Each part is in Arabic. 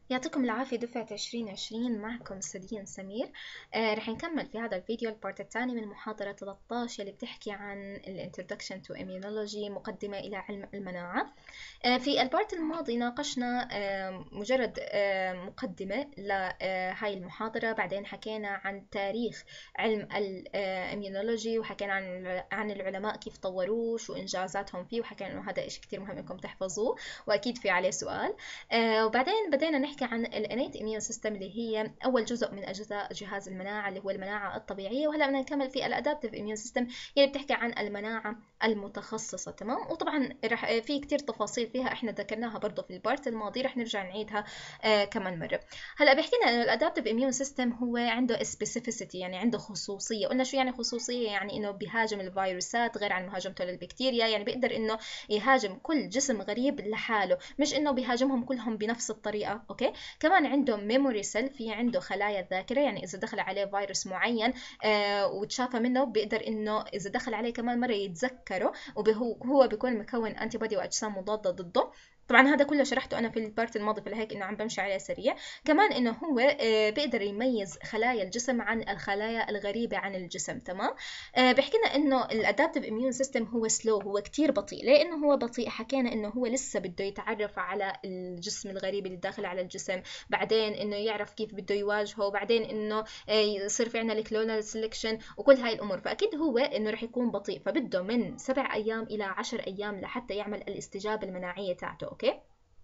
يعطيكم العافية دفعة 2020. معكم سدين سمير. رح نكمل في هذا الفيديو البارت الثاني من محاضرة 13 اللي بتحكي عن ال Introduction to Immunology، مقدمة إلى علم المناعة. في البارت الماضي ناقشنا مجرد مقدمة لهاي المحاضرة، بعدين حكينا عن تاريخ علم الإميونولوجي، وحكينا عن العلماء كيف طوروه، شو إنجازاتهم فيه، وحكينا إنه هذا إشي كتير مهم إنكم تحفظوه وأكيد في عليه سؤال. وبعدين بدينا نحكي عن الانيت اميون سيستم اللي هي اول جزء من اجزاء جهاز المناعه اللي هو المناعه الطبيعيه، وهلا بدنا نكمل في الادابتيف اميون سيستم اللي بتحكي عن المناعه المتخصصه. تمام، وطبعا رح في كتير تفاصيل فيها احنا ذكرناها برضه في البارت الماضي، رح نرجع نعيدها كمان مره. هلا بيحكي لنا انه الادابتيف اميون سيستم هو عنده سبيسيفيسيتي، يعني عنده خصوصيه. قلنا شو يعني خصوصيه؟ يعني انه بيهاجم الفيروسات غير عن مهاجمته للبكتيريا، يعني بيقدر انه يهاجم كل جسم غريب لحاله، مش انه بيهاجمهم كلهم بنفس الطريقه. اوكي، كمان عنده ميموري سيل، في عنده خلايا ذاكره، يعني اذا دخل عليه فيروس معين وتشافى منه، بيقدر انه اذا دخل عليه كمان مره يتذكره، وهو بيكون مكون انتي بودي واجسام مضاده ضده. طبعا هذا كله شرحته انا في البارت الماضي، فلهيك انه عم بمشي عليه سريع. كمان انه هو بيقدر يميز خلايا الجسم عن الخلايا الغريبه عن الجسم. تمام. بيحكي لنا انه الادابتيف اميون سيستم هو سلو، هو كتير بطيء. ليه انه هو بطيء؟ حكينا انه هو لسه بده يتعرف على الجسم الغريب اللي داخل على الجسم، بعدين انه يعرف كيف بده يواجهه، بعدين انه يصير في عندنا الكلونال سيلكشن وكل هاي الامور. فاكيد هو انه رح يكون بطيء، فبده من 7 ايام الى 10 ايام لحتى يعمل الاستجابه المناعيه تاعته. اوكي،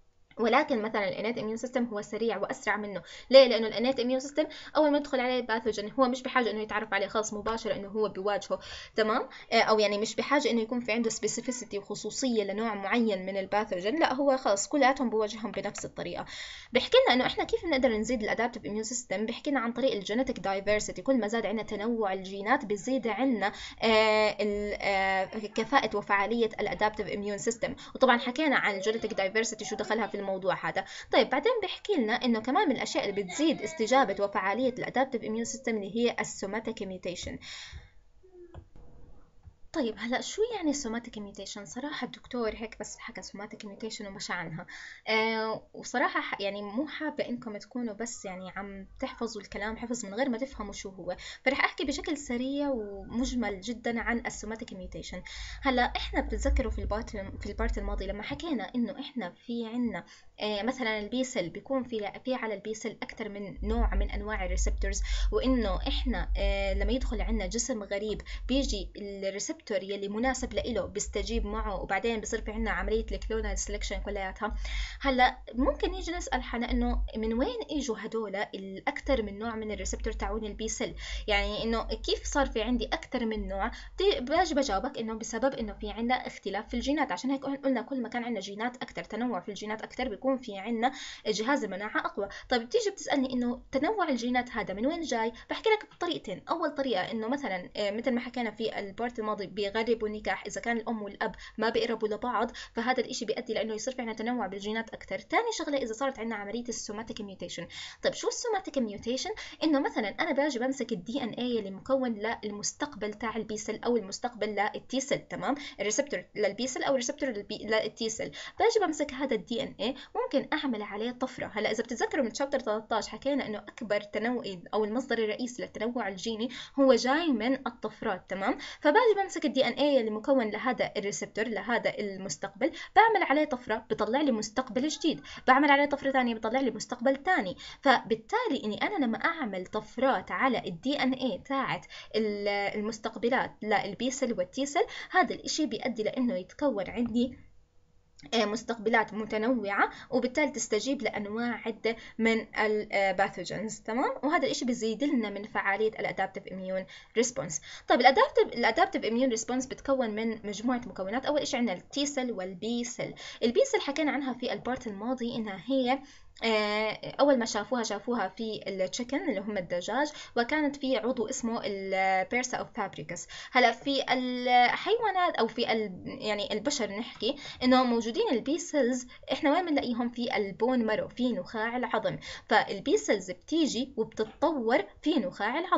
ولكن مثلا الانيت اميون سيستم هو سريع واسرع منه. ليه؟ لانه الانيت اميون سيستم اول ما يدخل عليه باثوجين هو مش بحاجه انه يتعرف عليه خاص مباشره انه هو بيواجهه. تمام. او يعني مش بحاجه انه يكون في عنده سبيسيفيسيتي وخصوصيه لنوع معين من الباثوجين، لا هو خلاص كلياتهم بواجههم بنفس الطريقه. بحكي لنا انه احنا كيف بنقدر نزيد الادابتيف اميون سيستم. بحكي لنا عن طريق الجينيتك دايفرسيتي، كل ما زاد عندنا تنوع الجينات بيزيد عندنا كفاءه وفعاليه الادابتيف اميون سيستم. وطبعا حكينا عن الجينيتك دايفرسيتي شو دخلها في الموضوع هذا. طيب بعدين بيحكي لنا انه كمان من الاشياء اللي بتزيد استجابه وفعاليه الادابتيف اميون سيستم اللي هي السوماتيك ميوتيشن. طيب هلا شو يعني سوماتيك ميوتيشن؟ صراحة الدكتور هيك بس حكى سوماتيك ميوتيشن ومشى عنها. وصراحة يعني مو حابة انكم تكونوا بس يعني عم تحفظوا الكلام حفظ من غير ما تفهموا شو هو، فرح احكي بشكل سريع ومجمل جدا عن السوماتيك ميوتيشن. هلا احنا بتتذكروا في البارت الماضي لما حكينا انه احنا في عنا مثلا البي سيل بيكون في على البي سيل اكثر من نوع من انواع الريسبتورز، وانه احنا لما يدخل عنا جسم غريب بيجي الريسبتور يلي مناسب له بيستجيب معه، وبعدين بصير في عنا عمليه الكلونال سelection كلياتها. هلا ممكن نيجي نسال حالنا انه من وين اجوا هدول الاكثر من نوع من الريسبتور تاعون البي سيل؟ يعني انه كيف صار في عندي اكثر من نوع؟ باجي بجاوبك انه بسبب انه في عنا اختلاف في الجينات. عشان هيك قلنا كل ما كان عنا جينات اكثر، تنوع في الجينات اكثر، بيكون في عنا جهاز المناعه اقوى. طيب بتيجي بتسالني انه تنوع الجينات هذا من وين جاي؟ بحكي لك بطريقتين. اول طريقه انه مثلا مثل ما حكينا في البارت الماضي بيغربوا النكاح، اذا كان الام والاب ما بيقربوا لبعض فهذا الاشي بيؤدي لانه يصير في عنا تنوع بالجينات اكثر. ثاني شغله اذا صارت عنا عمليه السوماتيك ميوتيشن. طيب شو السوماتيك ميوتيشن؟ انه مثلا انا باجي بمسك الدي ان اي اللي مكون للمستقبل تاع البي سيل او المستقبل للتي سيل. تمام، الريسبتور للبي سيل او الريسبتور للتي سيل. باجي بمسك هذا الدي ان اي، ممكن اعمل عليه طفره. هلا اذا بتتذكروا من شابتر 13 حكينا انه اكبر تنوع او المصدر الرئيسي للتنوع الجيني هو جاي من الطفرات. تمام، فباجي بمسك الدي ان اي اللي مكون لهذا الريسبتور لهذا المستقبل، بعمل عليه طفره بطلع لي مستقبل جديد، بعمل عليه طفره ثانيه بطلع لي مستقبل ثاني. فبالتالي اني انا لما اعمل طفرات على الدي ان اي تاعت المستقبلات للبي سيل والتي سيل، هذا الاشي بيؤدي لانه يتكون عندي مستقبلات متنوعة، وبالتالي تستجيب لأنواع عدة من الباثوجينز. تمام، وهذا الإشي بيزيد لنا من فعالية الأدابتيف إميون ريسبونس. طيب الأدابتيف إميون ريسبونس بتكون من مجموعة مكونات. أول إشي عندنا التي سيل والبي سيل. البي سيل حكينا عنها في البارت الماضي إنها هي اول ما شافوها في التشيكن اللي هم الدجاج، وكانت في عضو اسمه البيرسا اوف فابريكس. هلا في الحيوانات او في يعني البشر نحكي انه موجودين البي سيلز، احنا وين بنلاقيهم؟ في البون مارو، في نخاع العظم. فالبي سيلز بتيجي وبتتطور في نخاع العظم.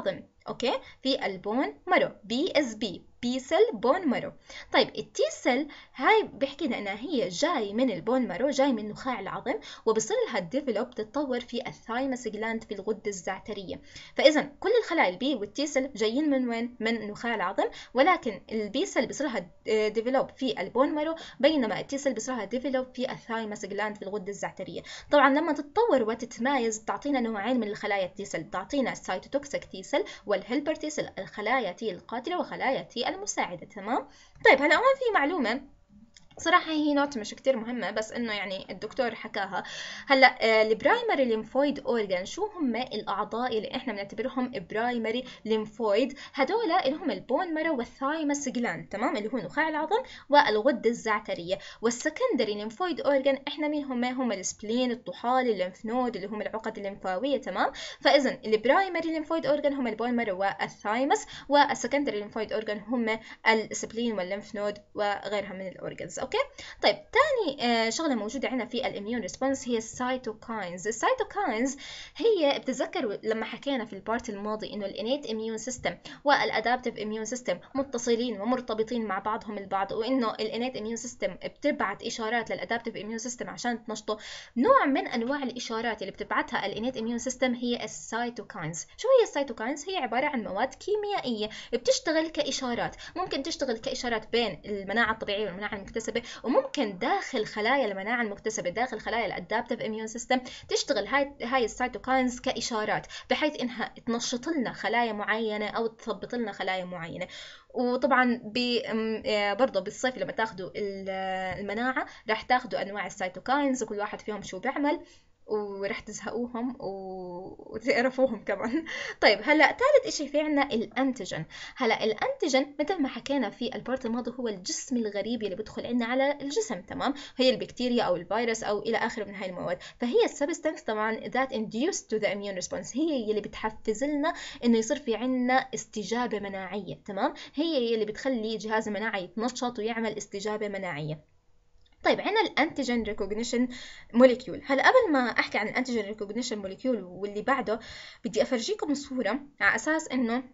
اوكي، في البون مارو، بي اس بي، بي سيل بون مارو. طيب التي سيل هاي بيحكي لنا انها هي جاي من البون مارو، جاي من نخاع العظم، وبصير لها ديفلوب تتطور في الثايمس جلاند في الغده الزعتريه. فاذا كل الخلايا البي والتي سيل جايين من وين؟ من نخاع العظم، ولكن البي سيل بصير لها ديفلوب في البون مارو، بينما التي سيل بصير لها ديفلوب في الثايمس جلاند في الغده الزعتريه. طبعا لما تتطور وتتمايز تعطينا نوعين من الخلايا التي سيل، تعطينا السيتوتوكسيك تي سيل والهيلبر تي سيل، الخلايا تي القاتله وخلايا تي المساعده. تمام. طيب هلا هون في معلومه صراحة هي نوت مش كتير مهمة، بس انه يعني الدكتور حكاها. هلا البرايمري ليمفويد اورجان شو هم الاعضاء اللي احنا بنعتبرهم برايمري ليمفويد؟ هدول اللي هم البون مارو والثايمس جلاند، تمام، اللي هو نخاع العظم والغدة الزعترية. والسكندري ليمفويد اورجان احنا مين هم؟ هم السبلين، الطحال، الليمف نود اللي هم العقد الليمفاوية. تمام. فاذا البرايمري ليمفويد اورجان هم البون مارو والثايمس، والسكندري ليمفويد اورجان هم السبلين والليمف نود وغيرها من الاورجانز. اوكي. طيب تاني شغله موجوده عندنا في الاميون ريسبونس هي السيتوكاينز. السيتوكاينز هي بتتذكروا لما حكينا في البارت الماضي انه الانيت اميون سيستم والادابتيف اميون سيستم متصلين ومرتبطين مع بعضهم البعض، وانه الانيت اميون سيستم بتبعت اشارات للادابتيف اميون سيستم عشان تنشطه. نوع من انواع الاشارات اللي بتبعتها الانيت اميون سيستم هي السيتوكاينز. شو هي السيتوكاينز؟ هي عباره عن مواد كيميائيه بتشتغل كاشارات، ممكن تشتغل كاشارات بين المناعه الطبيعيه والمناعه المكتسبه، وممكن داخل خلايا المناعه المكتسبه، داخل خلايا الادابتيف اميون سيستم، تشتغل هاي السيتوكاينز كاشارات بحيث انها تنشط لنا خلايا معينه او تثبط لنا خلايا معينه. وطبعا برضه بالصيف لما تاخذوا المناعه راح تاخذوا انواع السيتوكاينز وكل واحد فيهم شو بيعمل، ورح تزهقوهم وتقرفوهم كمان. طيب هلا ثالث اشي في عنا الانتيجين. هلا الانتيجين مثل ما حكينا في البارت الماضي هو الجسم الغريب اللي بدخل عنا على الجسم، تمام، هي البكتيريا او الفيروس او الى اخره من هاي المواد. فهي السبستانس طبعا that induced to the immune response، هي اللي بتحفز لنا انه يصير في عنا استجابه مناعيه. تمام، هي اللي بتخلي جهاز المناعي يتنشط ويعمل استجابه مناعيه. طيب عندنا الانتيجين ريكوجنيشن موليكيول. هلا قبل ما احكي عن الانتيجين ريكوجنيشن موليكيول واللي بعده بدي افرجيكم صوره على اساس انه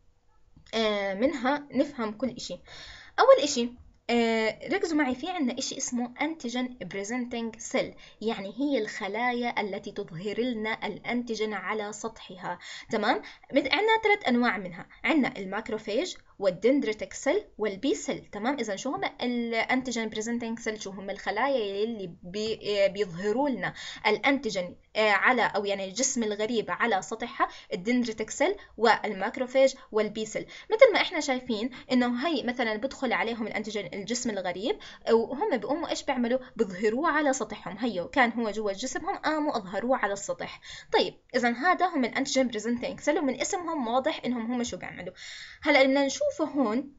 منها نفهم كل اشي. اول اشي ركزوا معي، في عنا اشي اسمه انتيجين بريزنتنج سيل، يعني هي الخلايا التي تظهر لنا الانتيجين على سطحها. تمام. عنا 3 انواع منها، عنا الماكروفاج والدندريتك سيل والبي سيل. تمام. اذا شو هم الانتيجين بريزنتنج سيل؟ شو هم الخلايا اللي بيظهروا لنا الانتيجين على او يعني الجسم الغريب على سطحها؟ الدندريتك سيل والماكروفاج والبي سيل. مثل ما احنا شايفين انه هي مثلا بدخل عليهم الانتيجين الجسم الغريب، وهم بيقوموا ايش بيعملوا؟ بيظهروه على سطحهم. هيو كان هو جوا جسمهم قاموا اظهروه على السطح. طيب اذا هذا هم الانتيجين بريزنتنج سيل، ومن اسمهم واضح انهم هم شو بيعملوا. هلا بدنا نشوفه هون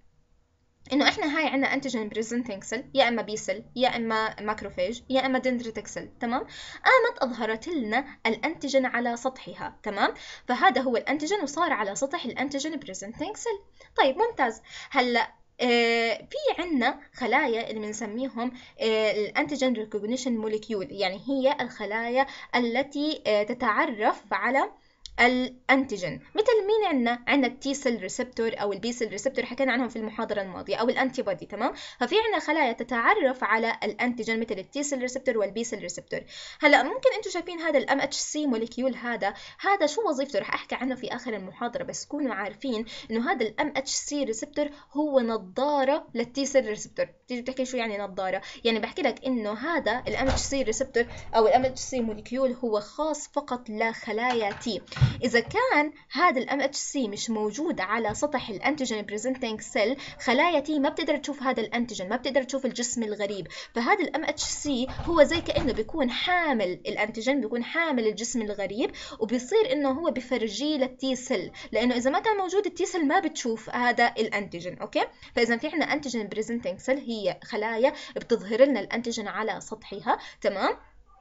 انه احنا هاي عندنا انتيجين بريزنتنج سيل، يا اما بي سيل يا اما ماكروفاج يا اما دندريتك سيل. تمام. قامت اظهرت لنا الانتيجين على سطحها. تمام. فهذا هو الانتيجين وصار على سطح الانتيجين بريزنتنج سيل. طيب ممتاز. هلا في عنا خلايا اللي بنسميهم الانتيجين ريكوجنيشن موليكيول، يعني هي الخلايا التي تتعرف على الانتيجين. مثل مين عندنا التي سيل ريسبتور او البي سيل ريسبتور، حكينا عنهم في المحاضره الماضيه، او الانتي بودي. تمام. ففي عندنا خلايا تتعرف على الانتيجين مثل التي سيل ريسبتور والبي سيل ريسبتور. هلا ممكن انتم شايفين هذا الام اتش سي موليكيول، هذا شو وظيفته؟ رح احكي عنه في اخر المحاضره، بس كونوا عارفين انه هذا الام اتش سي ريسبتور هو نظاره للتي سيل ريسبتور. تيجي بتحكي شو يعني نظاره؟ يعني بحكي لك انه هذا الام اتش سي ريسبتور او الام اتش سي موليكيول هو خاص فقط لخلايا تي. إذا كان هذا الام اتش سي مش موجود على سطح الانتيجين بريزنتنج سيل، خلايا تي ما بتقدر تشوف هذا الانتيجين، ما بتقدر تشوف الجسم الغريب. فهذا الام اتش سي هو زي كأنه بيكون حامل الانتيجين، بيكون حامل الجسم الغريب، وبيصير انه هو بفرجيه للتي سيل، لانه اذا ما كان موجود التي سيل ما بتشوف هذا الانتيجين. اوكي. فاذا في عندنا انتيجين بريزنتنج سيل هي خلايا بتظهر لنا الانتيجين على سطحها. تمام.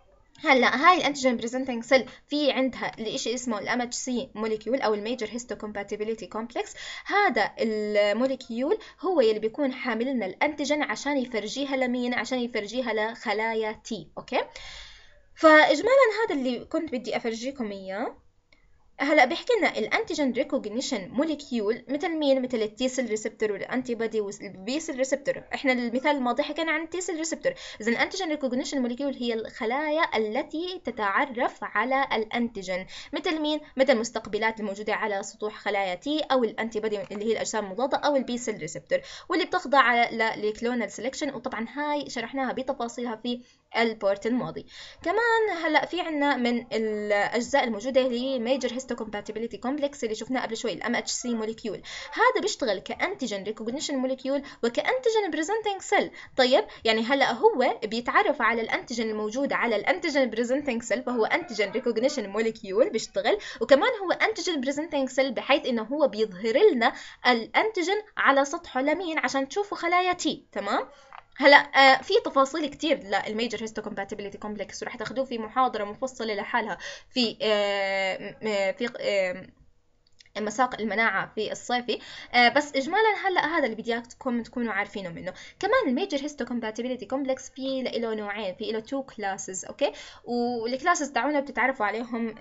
هلا هاي الانتيجين بريزنتنج سيل في عندها الشيء اسمه الام اتش سي موليكيول او الميجر هيستوكومباتيبيليتي كومبلكس. هذا الموليكيول هو اللي بيكون حامل لنا الانتيجين عشان يفرجيها لمين؟ عشان يفرجيها لخلايا تي. اوكي. فاجمالا هذا اللي كنت بدي افرجيكم اياه. هلا بيحكي لنا الانتيجين ريكوجنيشن موليكيول مثل مين؟ مثل التي سيل ريسبتور والانتي بودي والبي سيل ريسبتور. احنا المثال الماضي حكينا عن التي سيل ريسبتور. اذا الانتيجين ريكوجنيشن موليكيول هي الخلايا التي تتعرف على الانتيجين، مثل مين؟ مثل المستقبلات الموجوده على سطوح خلايا تي، او الانتي بودي اللي هي الاجسام المضاده، او البي سيل ريسبتور، واللي بتخضع لكلونال سيلكشن. وطبعا هاي شرحناها بتفاصيلها في البارت الماضي. كمان هلا في عنا من الاجزاء الموجوده اللي هي ميجر هيستوكومباتيبيليتي كومبلكس اللي شفناه قبل شوي، الام اتش سي موليكيول. هذا بيشتغل كانتيجين ريكوجنيشن موليكيول وكانتيجين بريزنتنج سيل. طيب يعني هلا هو بيتعرف على الانتيجين الموجود على الانتيجين بريزنتنج سيل، فهو انتيجين ريكوجنيشن موليكيول بيشتغل، وكمان هو انتيجين بريزنتنج سيل بحيث انه هو بيظهر لنا الانتيجين على سطحه لمين عشان تشوفوا خلايا تي. تمام. هلا في تفاصيل كتير للميجر هيستوكومباتيبيليتي كومبلكس وراح تاخذوه في محاضره مفصله لحالها في مساق المناعة في الصيفي. بس إجمالا هلا هذا اللي بدي إياكم تكونوا عارفينه منه. كمان الميجر هيستوكومباتيبيليتي كومبلكس في له نوعين، في له 2 كلاسز. أوكي، والكلاسز تاعونا بتتعرفوا عليهم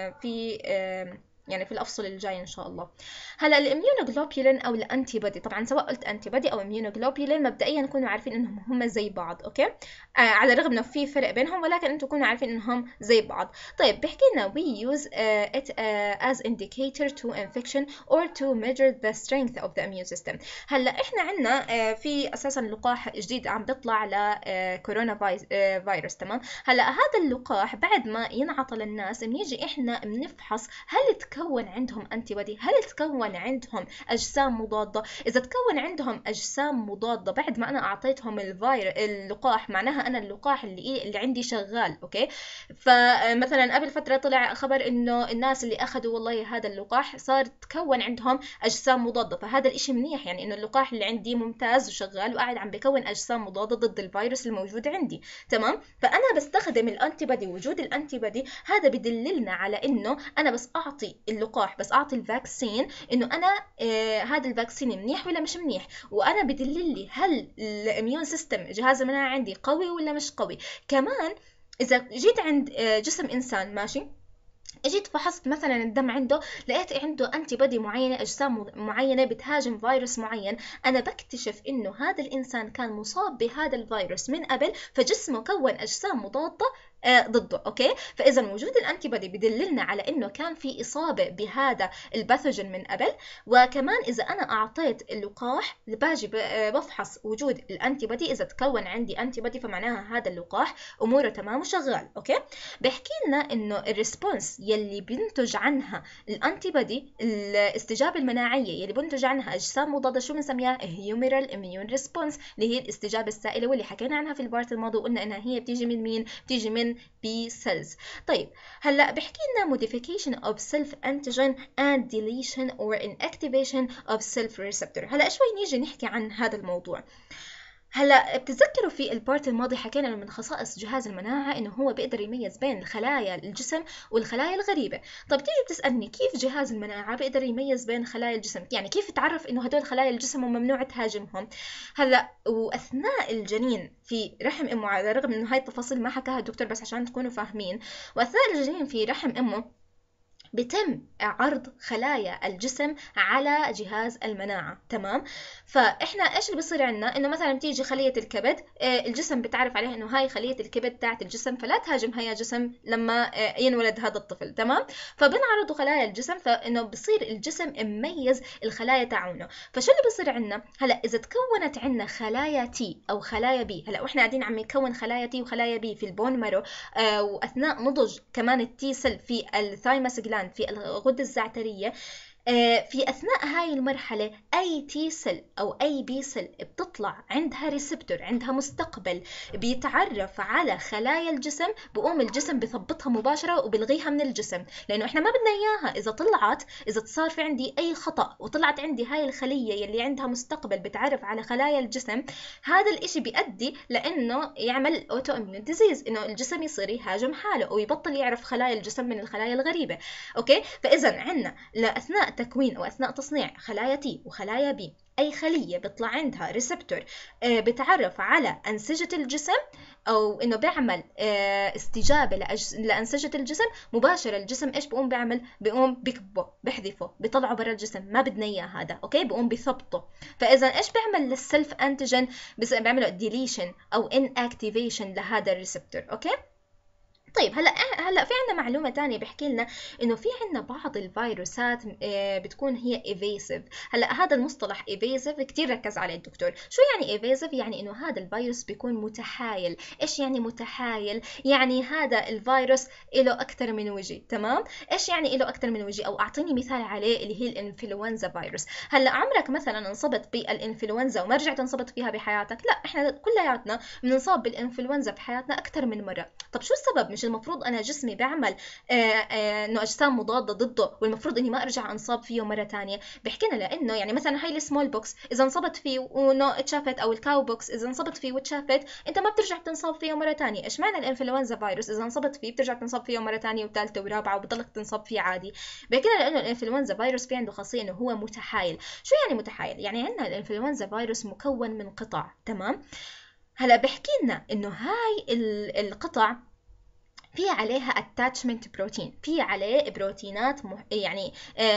في يعني في الأفصل الجاي إن شاء الله. هلا الاميونوجلوبولين أو الأنتي بودي، طبعا سواء قلت أنتي بودي أو اميونوجلوبولين مبدئيا نكونوا عارفين إنهم هم زي بعض. أوكي، على الرغم إنه في فرق بينهم، ولكن أنتم تكونوا عارفين إنهم زي بعض. طيب بيحكي لنا we use it as indicator to infection or to measure the strength of the immune system. هلا إحنا عنا في أساسا لقاح جديد عم بيطلع لكورونا فيروس. تمام. هلا هذا اللقاح بعد ما ينعطى للناس بنيجي إحنا بنفحص هل تكون عندهم انتي بودي، هل تكون عندهم اجسام مضاده. اذا تكون عندهم اجسام مضاده بعد ما انا اعطيتهم اللقاح، معناها انا اللقاح اللي عندي شغال. اوكي، فمثلا قبل فتره طلع خبر انه الناس اللي اخذوا والله هذا اللقاح صار تكون عندهم اجسام مضاده، فهذا الاشي منيح، يعني انه اللقاح اللي عندي ممتاز وشغال وقاعد عم بكون اجسام مضاده ضد الفيروس الموجود عندي. تمام. فانا بستخدم الانتي بودي، وجود الانتي بودي هذا بدللنا على انه انا بس اعطي اللقاح، بس اعطي الفاكسين، انه انا هذا الفاكسين منيح ولا مش منيح، وانا بدلل لي هل الاميون سيستم جهاز المناعه عندي قوي ولا مش قوي. كمان اذا جيت عند جسم انسان ماشي، اجيت فحصت مثلا الدم عنده، لقيت عنده انتي بودي معينه، اجسام معينه بتهاجم فيروس معين، انا بكتشف انه هذا الانسان كان مصاب بهذا الفيروس من قبل، فجسمه كون اجسام مضاده ضده. اوكي، فاذا وجود الانتي بودي بدللنا على انه كان في اصابه بهذا الباثوجين من قبل. وكمان اذا انا اعطيت اللقاح باجي بفحص وجود الانتي بودي، اذا تكون عندي انتي بودي فمعناها هذا اللقاح اموره تمام وشغال. اوكي، بيحكي لنا انه الريسبونس يلي بينتج عنها الانتي بودي، الاستجابه المناعيه يلي بينتج عنها اجسام مضاده، شو بنسميها؟ هيوميرال اميون ريسبونس، اللي هي الاستجابه السائله، واللي حكينا عنها في البارت الماضي وقلنا انها هي بتيجي من مين؟ بتيجي من B cells. طيب هلا بحكي لنا modification of self antigen and deletion or inactivation of self receptor. هلا شوي نيجي نحكي عن هذا الموضوع. هلا بتتذكروا في البارت الماضي حكينا من خصائص جهاز المناعة انه هو بيقدر يميز بين الخلايا الجسم والخلايا الغريبة. طب تيجي بتسألني كيف جهاز المناعة بيقدر يميز بين خلايا الجسم، يعني كيف تعرف انه هدول خلايا الجسم وممنوع تهاجمهم؟ هلا واثناء الجنين في رحم امه، على الرغم انه هاي التفاصيل ما حكاها الدكتور بس عشان تكونوا فاهمين، واثناء الجنين في رحم امه بتم عرض خلايا الجسم على جهاز المناعة. تمام. فإحنا إيش اللي بصير عنا؟ إنه مثلا تيجي خلية الكبد، الجسم بتعرف عليها إنه هاي خلية الكبد تاعت الجسم، فلا تهاجم هيا جسم لما ينولد هذا الطفل. تمام. فبنعرضوا خلايا الجسم، فإنه بصير الجسم مميز الخلايا تاعونه. فشو اللي بصير عنا؟ هلا إذا تكونت عنا خلايا تي أو خلايا بي، هلا وإحنا قاعدين عم نكون خلايا تي وخلايا بي في البون مارو، وأثناء نضج كمان التي سيل في الثايموس جلاند في الغدة الزعترية، في أثناء هاي المرحلة أي تي سيل أو أي بي سيل بتطلع عندها ريسبتور، عندها مستقبل بيتعرف على خلايا الجسم، بقوم الجسم بثبطها مباشرة وبلغيها من الجسم، لأنه إحنا ما بدنا إياها. إذا صار في عندي أي خطأ وطلعت عندي هاي الخلية يلي عندها مستقبل بتعرف على خلايا الجسم، هذا الإشي بيؤدي لأنه يعمل أوتو إميون ديزيز، إنه الجسم يصير يهاجم حاله ويبطل يعرف خلايا الجسم من الخلايا الغريبة. أوكي، فإذا عنا لأثناء تكوين أو أثناء تصنيع خلايا تي وخلايا بي أي خلية بيطلع عندها ريسبتور بتعرف على أنسجة الجسم، أو إنه بيعمل استجابة لأنسجة الجسم، مباشرة الجسم إيش بيقوم بيعمل؟ بيقوم بكبه، بحذفه، بيطلعه برا الجسم، ما بدنا إياه هذا، أوكي؟ بيقوم بثبطه. فإذا إيش بيعمل للسلف أنتيجين؟ بيعملوا ديليشن أو إن أكتيفيشن لهذا الريسبتور، أوكي؟ طيب هلا في عندنا معلومة تانية بحكي لنا انه في عندنا بعض الفيروسات بتكون هي evasive. هلا هذا المصطلح evasive كتير ركز عليه الدكتور. شو يعني evasive؟ يعني انه هذا الفيروس بيكون متحايل. ايش يعني متحايل؟ يعني هذا الفيروس له اكثر من وجه، تمام؟ ايش يعني له اكثر من وجه؟ او اعطيني مثال عليه اللي هي الانفلونزا فيروس. هلا عمرك مثلا انصبت بالانفلونزا وما رجعت انصبت فيها بحياتك؟ لا، احنا كلياتنا بننصاب بالانفلونزا بحياتنا اكثر من مرة. طب شو السبب؟ مش المفروض انا جسمي بيعمل انه اجسام مضاده ضده، والمفروض اني ما ارجع انصاب فيه مره ثانيه؟ بحكي لنا لانه يعني مثلا هاي السمول بوكس اذا انصبت فيه وانه اتشافت، او الكاو بوكس اذا انصبت فيه واتشافت، انت ما بترجع تنصاب فيه مره ثانيه. ايش معنى الانفلونزا فيروس؟ اذا انصبت فيه بترجع تنصاب فيه مره ثانيه وثالثه ورابعه وبضلك تنصاب فيه عادي. بحكي لنا لانه الانفلونزا فيروس في عنده خاصيه انه هو متحايل. شو يعني متحايل؟ يعني عندنا الانفلونزا فيروس مكون من قطع، تمام؟ هلا بحكي لنا انه هاي القطع في عليها attachment بروتين، في عليه بروتينات يعني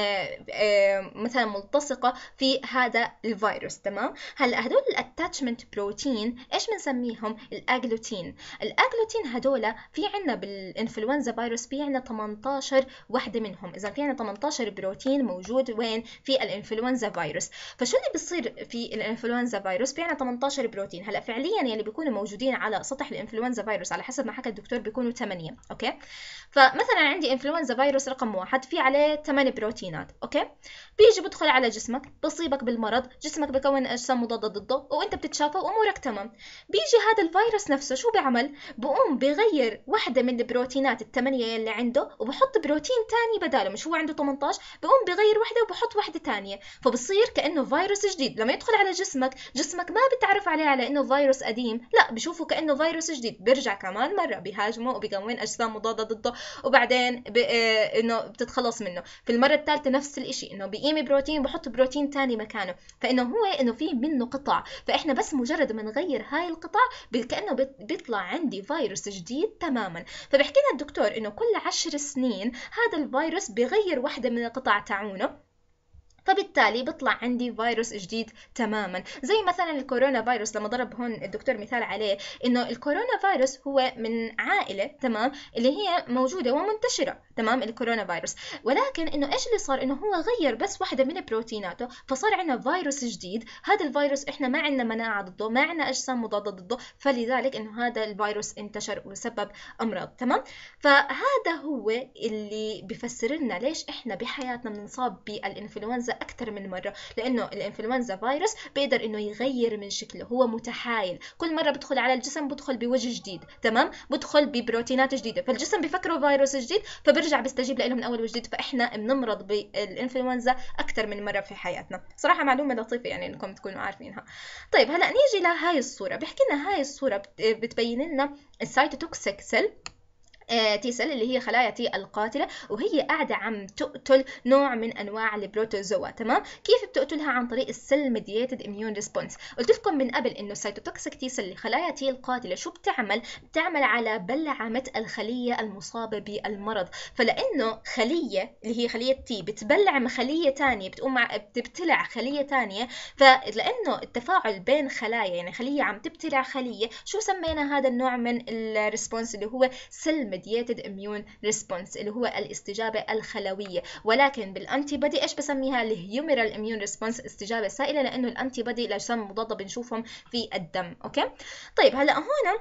مثلا ملتصقة في هذا الفيروس، تمام؟ هلا هدول الاتاتشمنت بروتين ايش بنسميهم؟ الاجلوتين. الاجلوتين هدول في عنا بالانفلونزا فيروس في عنا 18 وحده منهم. اذا في عنا 18 بروتين موجود وين؟ في الانفلونزا فيروس. فشو اللي بيصير في الانفلونزا فيروس؟ في عنا 18 بروتين. هلا فعليا يلي بيكونوا موجودين على سطح الانفلونزا فيروس على حسب ما حكى الدكتور بيكونوا 8، اوكي؟ فمثلا عندي انفلونزا فيروس رقم 1 في عليه 8 بروتينات، اوكي؟ بيجي بدخل على جسمك، بصيبك بالمرض، جسمك بكون اجسام مضاده ضده وانت بتتشافى وامورك تمام. بيجي هذا الفيروس نفسه شو بيعمل؟ بقوم بغير وحده من البروتينات الثمانيه اللي عنده وبحط بروتين ثاني بداله. مش هو عنده 18؟ بقوم بغير وحده وبحط وحده ثانيه، فبصير كانه فيروس جديد. لما يدخل على جسمك ما بتعرف عليه على انه فيروس قديم، لا، بشوفه كانه فيروس جديد. بيرجع كمان مره بيهاجمه وبيكون اجسام مضاده ضده، وبعدين انه بتتخلص منه. في المره الثالثه نفس الشيء، انه بقيم بروتين بحط بروتين ثاني مكانه. فانه هو انه في منه قطع، فاحنا بس مجرد ما نغير هاي القطع كانه بيطلع عندي فيروس جديد تماما. فبحكي لنا الدكتور انه كل 10 سنين هذا الفيروس بيغير واحده من القطع تاعونه، فبالتالي بيطلع عندي فيروس جديد تماما. زي مثلا الكورونا فيروس لما ضرب هون الدكتور مثال عليه، انه الكورونا فيروس هو من عائله، تمام، اللي هي موجوده ومنتشره، تمام، الكورونا فيروس. ولكن انه ايش اللي صار؟ انه هو غير بس واحده من بروتيناته، فصار عندنا فيروس جديد. هذا الفيروس احنا ما عندنا مناعه ضده، ما عندنا اجسام مضاده ضده، فلذلك انه هذا الفيروس انتشر وسبب امراض، تمام؟ فهذا هو اللي بفسر لنا ليش احنا بحياتنا بنصاب بالانفلونزا اكثر من مره، لانه الانفلونزا فيروس بيقدر انه يغير من شكله، هو متحايل. كل مره بدخل على الجسم بدخل بوجه جديد، تمام، بدخل ببروتينات جديده، فالجسم بفكره فيروس جديد فبرجع بيستجيب له من اول وجديد. فاحنا بنمرض بالانفلونزا اكثر من مره في حياتنا. صراحه معلومه لطيفه يعني انكم تكونوا عارفينها. طيب هلا نيجي لهاي الصوره. بحكي لنا هاي الصوره بتبين لنا السيتوتوكسيك سيل، تي سيل، اللي هي خلايا تي القاتلة، وهي قاعدة عم تقتل نوع من أنواع البروتوزوا، تمام؟ كيف بتقتلها؟ عن طريق السيل ميدياتد اميون ريسبونس. قلت لكم من قبل إنه السيتوتوكسيك تي سيل، خلايا تي القاتلة، شو بتعمل؟ بتعمل على بلعمة الخلية المصابة بالمرض. فلأنه خلية اللي هي خلية تي بتبلعم خلية تانية، بتبتلع خلية تانية، فلأنه التفاعل بين خلايا، يعني خلية عم تبتلع خلية، شو سمينا هذا النوع من الريسبونس؟ اللي هو سيل mediated immune response، اللي هو الاستجابة الخلوية. ولكن بالانتي بودي ايش بسميها؟ الهيوميرال اميون ريسبونس، استجابة سائلة، لانه الانتي بودي الاجسام المضادة بنشوفهم في الدم، اوكي؟ طيب هلا هون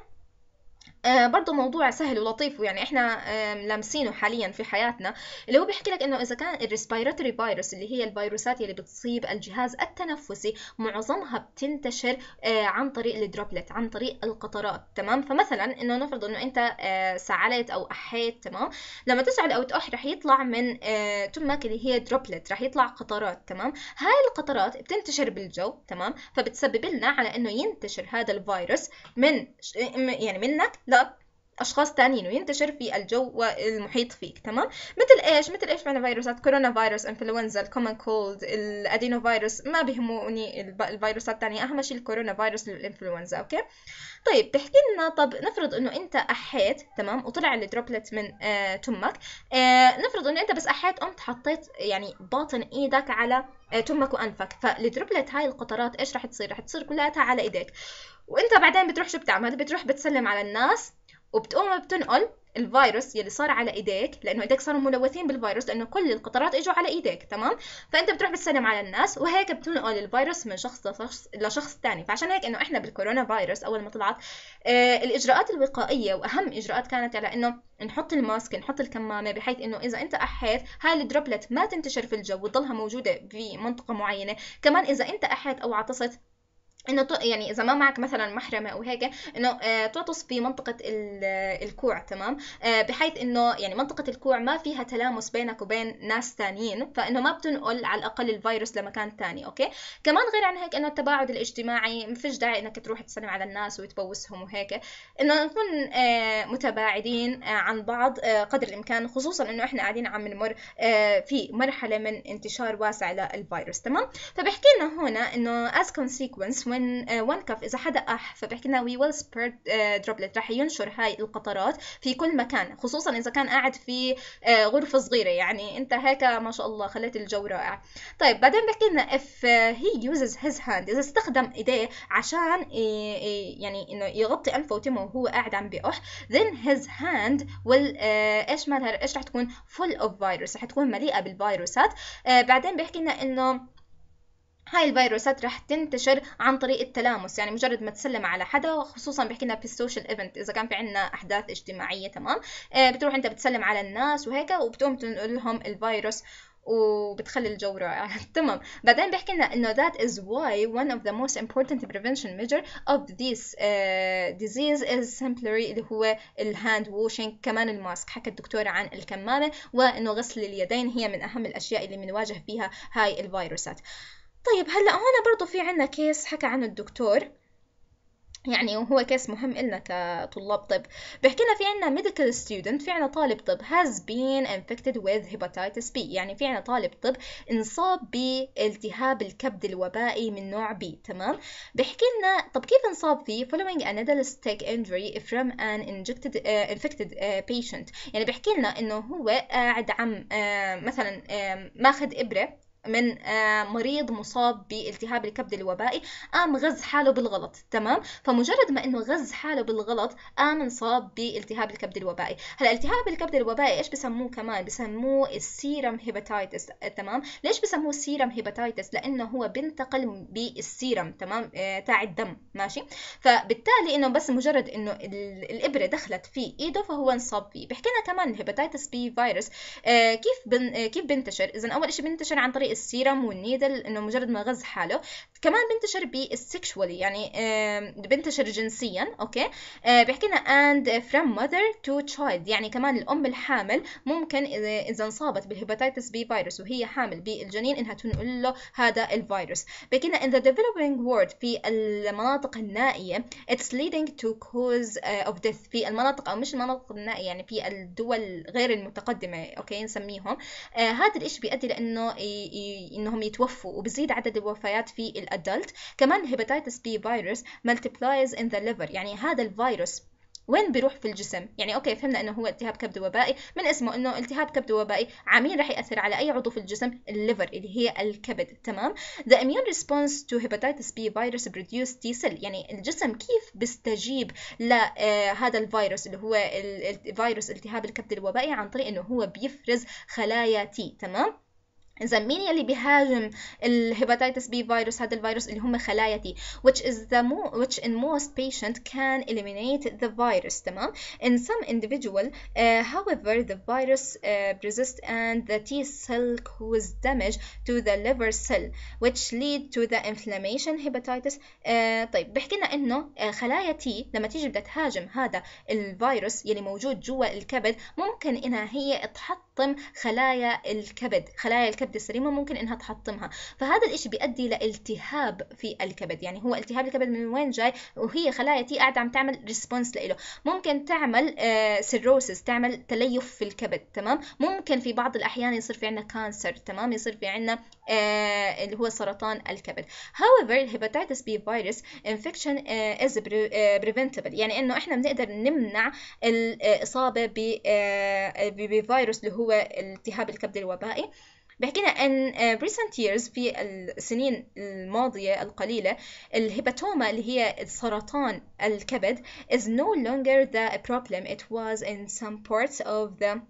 برضه موضوع سهل ولطيف، ويعني احنا لامسينه حاليا في حياتنا، اللي هو بيحكي لك انه اذا كان الريسبيراتوري فيروس، اللي هي الفيروسات اللي بتصيب الجهاز التنفسي، معظمها بتنتشر عن طريق الدروبلت، عن طريق القطرات، تمام؟ فمثلا انه نفرض انه انت سعلت او احيت، تمام؟ لما تسعل او تأح رح يطلع من تمك اللي هي دروبلت، رح يطلع قطرات، تمام؟ هاي القطرات بتنتشر بالجو، تمام؟ فبتسبب لنا على انه ينتشر هذا الفيروس من يعني منك اشخاص تانيين وينتشر في الجو والمحيط فيك. تمام. مثل ايش معنا فيروسات كورونا فيروس، انفلونزا، الكومن كولد، الادينو فيروس، ما بيهموني الفيروسات الثانيه، اهم شيء الكورونا فيروس والانفلونزا. اوكي. طيب بتحكي لنا، طب نفرض انه انت احيت، تمام، وطلع الدروبلت من تمك. نفرض انه انت بس احيت، قمت حطيت يعني باطن ايدك على تمك وانفك، فالدروبلت هاي القطرات ايش رح تصير؟ رح تصير كلها على ايديك. وانت بعدين بتروح شو بتعمل؟ بتروح بتسلم على الناس، وبتقوم بتنقل الفيروس يلي صار على ايديك، لانه ايديك صاروا ملوثين بالفيروس لانه كل القطرات اجوا على ايديك. تمام. فانت بتروح بتسلم على الناس، وهيك بتنقل الفيروس من شخص لشخص ثاني. فعشان هيك انه احنا بالكورونا فيروس اول ما طلعت الاجراءات الوقائيه واهم اجراءات كانت على انه نحط الماسك، نحط الكمامه، بحيث انه اذا انت احيت هاي الدروبلت ما تنتشر في الجو وتضلها موجوده في منطقه معينه. كمان اذا انت احيت او عطست، انه يعني اذا ما معك مثلا محرمه او هيك، انه تعطس في منطقه الكوع. تمام. بحيث انه يعني منطقه الكوع ما فيها تلامس بينك وبين ناس ثانيين، فانه ما بتنقل على الاقل الفيروس لمكان ثاني. اوكي. كمان غير عن هيك، انه التباعد الاجتماعي، ما فيش داعي انك تروح تسلم على الناس وتبوسهم وهيك، انه نكون متباعدين عن بعض قدر الامكان، خصوصا انه احنا قاعدين عم نمر في مرحله من انتشار واسع للفيروس. تمام. فبحكي لنا هنا انه as consequence when one cough، إذا حدا فبحكي لنا we will spread droplet، رح ينشر هاي القطرات في كل مكان، خصوصا إذا كان قاعد في غرفة صغيرة. يعني أنت هيك ما شاء الله خليت الجو رائع. طيب بعدين بحكي لنا if he uses his hand، إذا استخدم إيديه عشان يعني إنه يغطي أنفه وتمه وهو قاعد عم بيقح، then his hand will إيش مالها، إيش رح تكون full of virus، رح تكون مليئة بالفيروسات. بعدين بحكي لنا إنه هاي الفيروسات رح تنتشر عن طريق التلامس، يعني مجرد ما تسلم على حدا، خصوصا بحكي لنا في السوشيال ايفنت، اذا كان في عنا احداث اجتماعيه. تمام. بتروح انت بتسلم على الناس وهيك، وبتقوم تنقل لهم الفيروس وبتخلي الجو رائع. تمام. بعدين بيحكي لنا انه that is why one of the most important prevention measure of this disease is simply اللي هو الهاند واشنج، كمان الماسك. حكى الدكتورة عن الكمامة، وانه غسل اليدين هي من اهم الاشياء اللي بنواجه فيها هاي الفيروسات. طيب هلا هون برضو في عنا كيس حكى عنه الدكتور، يعني وهو كيس مهم إلنا كطلاب طب. بحكينا في عنا medical student، في عنا طالب طب has been infected with hepatitis B، يعني في عنا طالب طب انصاب بالتهاب الكبد الوبائي من نوع B. تمام. بحكي لنا طب كيف انصاب فيه following a needle stick injury from an infected patient. يعني بحكي لنا إنه هو قاعد عم مثلا ماخذ إبرة من مريض مصاب بالتهاب الكبد الوبائي، قام غز حاله بالغلط. تمام. فمجرد ما انه غز حاله بالغلط قام انصاب بالتهاب الكبد الوبائي. هلا التهاب الكبد الوبائي ايش بسموه؟ كمان بسموه السيرم هيباتايتس. تمام. ليش بسموه سيرم هيباتايتس؟ لانه هو بينتقل بالسيرم، تمام، تاع الدم. ماشي. فبالتالي انه بس مجرد انه الابره دخلت في ايده فهو انصاب فيه. بحكي لنا كمان الهيباتايتس بي فيروس كيف بنتشر. اذا اول شيء بنتشر عن طريق السيرم والنيدل، انه مجرد ما غز حاله. كمان بنتشر بالسكشوالي، يعني بنتشر جنسيا. اوكي. بيحكي لنا and from mother to child، يعني كمان الام الحامل ممكن اذا انصابت بالهيباتيتس بي فيروس وهي حامل بالجنين انها تنقل له هذا الفيروس. بيحكي لنا in the developing world، في المناطق النائيه it's leading to cause of death، في المناطق او مش المناطق النائيه، يعني في الدول غير المتقدمه، اوكي نسميهم. هذا الاشي بيؤدي لانه انهم يتوفوا، وبزيد عدد الوفيات في الادلت. كمان الهيباتيتس بي فيروس multiplies in the liver، يعني هذا الفيروس وين بيروح في الجسم؟ يعني اوكي فهمنا انه هو التهاب كبد وبائي، من اسمه انه التهاب كبد وبائي، عمين راح ياثر على اي عضو في الجسم؟ الليفر اللي هي الكبد. تمام. the immune response to hepatitis B virus produce T cell، يعني الجسم كيف بيستجيب لهذا الفيروس اللي هو الفيروس التهاب الكبد الوبائي؟ عن طريق انه هو بيفرز خلايا تي. تمام. إذا مين يلي بيهاجم الهيباتيتس بي فيروس؟ هذا الفيروس اللي هم خلايا تي which in most patient can eliminate the virus. تمام. in some individual however the virus persists and the T cell cause damage to the liver cell which lead to the inflammation hepatitis. طيب بحكي لنا انه خلايا تي لما تيجي بدها تهاجم هذا الفيروس يلي موجود جوا الكبد، ممكن انها هي تحطم خلايا الكبد الكبد السليمة ممكن إنها تحطمها. فهذا الإشي بيؤدي لالتهاب في الكبد. يعني هو التهاب الكبد من وين جاي؟ وهي خلايا تي قاعدة عم تعمل ريسبونس له. ممكن تعمل سيروسس، تعمل تليف في الكبد. تمام. ممكن في بعض الأحيان يصير في عنا كانسر. تمام. يصير في عنا اللي هو سرطان الكبد. however hepatitis B virus infection is preventable. يعني إنه إحنا بنقدر نمنع الإصابة بفيروس اللي هو التهاب الكبد الوبائي. بحكينا ان recent years في السنين الماضية القليلة الهيباتوما اللي هي سرطان الكبد is no longer the problem it was in some parts of the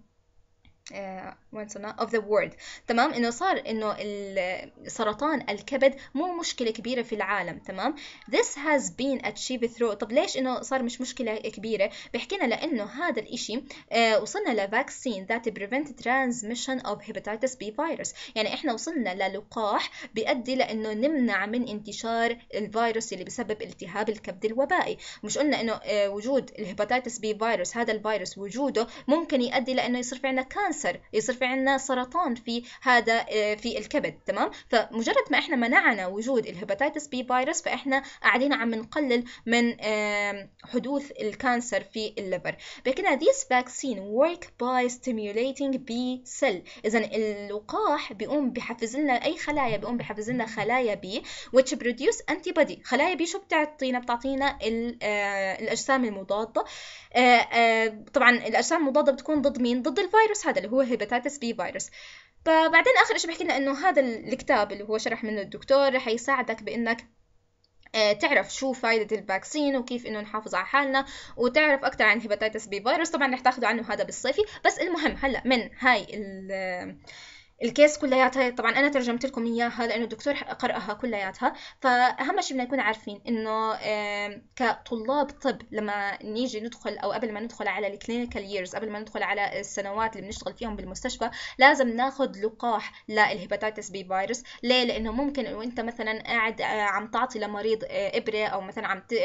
of the world. تمام. انه صار انه سرطان الكبد مو مشكلة كبيرة في العالم. تمام. this has been achieved through. طب ليش انه صار مش مشكلة كبيرة؟ بحكينا لانه هذا الاشي وصلنا لفاكسين that prevent transmission of hepatitis B virus. يعني احنا وصلنا للقاح بيؤدي لانه نمنع من انتشار الفيروس اللي بسبب التهاب الكبد الوبائي. مش قلنا انه وجود الهيباتيتس بي فيروس، هذا الفيروس وجوده ممكن يؤدي لانه يصير في عندنا كانسر، يصير في عندنا سرطان في هذا في الكبد. تمام. فمجرد ما احنا منعنا وجود الهيباتيتس بي فيروس فاحنا قاعدين عم نقلل من حدوث الكانسر في الليفر. بكده this vaccine work by stimulating B cell. اذا اللقاح بيقوم بحفز لنا اي خلايا، بيقوم بحفز لنا خلايا B which produce antibody. خلايا B شو بتعطينا؟ بتعطينا الاجسام المضاده. طبعا الاجسام المضاده بتكون ضد مين؟ ضد الفيروس هذا اللي هو هيباتيتس بي فيروس. فبعدين اخر شيء بحكي لنا انه هذا الكتاب اللي هو شرح منه الدكتور رح يساعدك بانك تعرف شو فايدة الفاكسين وكيف انه نحافظ على حالنا، وتعرف اكثر عن هيباتيتس بي فيروس. طبعا رح تاخذوا عنه هذا بالصيفي. بس المهم هلا من هاي الكيس كلياتها، طبعا انا ترجمت لكم اياها لانه الدكتور قرأها كلياتها. فاهم شيء بدنا نكون عارفين انه كطلاب طب لما نيجي ندخل او قبل ما ندخل على الكلينيكال ييرز، قبل ما ندخل على السنوات اللي بنشتغل فيهم بالمستشفى، لازم ناخذ لقاح للهيباتيتس بي فيروس. ليه؟ لانه ممكن وانت مثلا قاعد عم تعطي لمريض ابره، او مثلا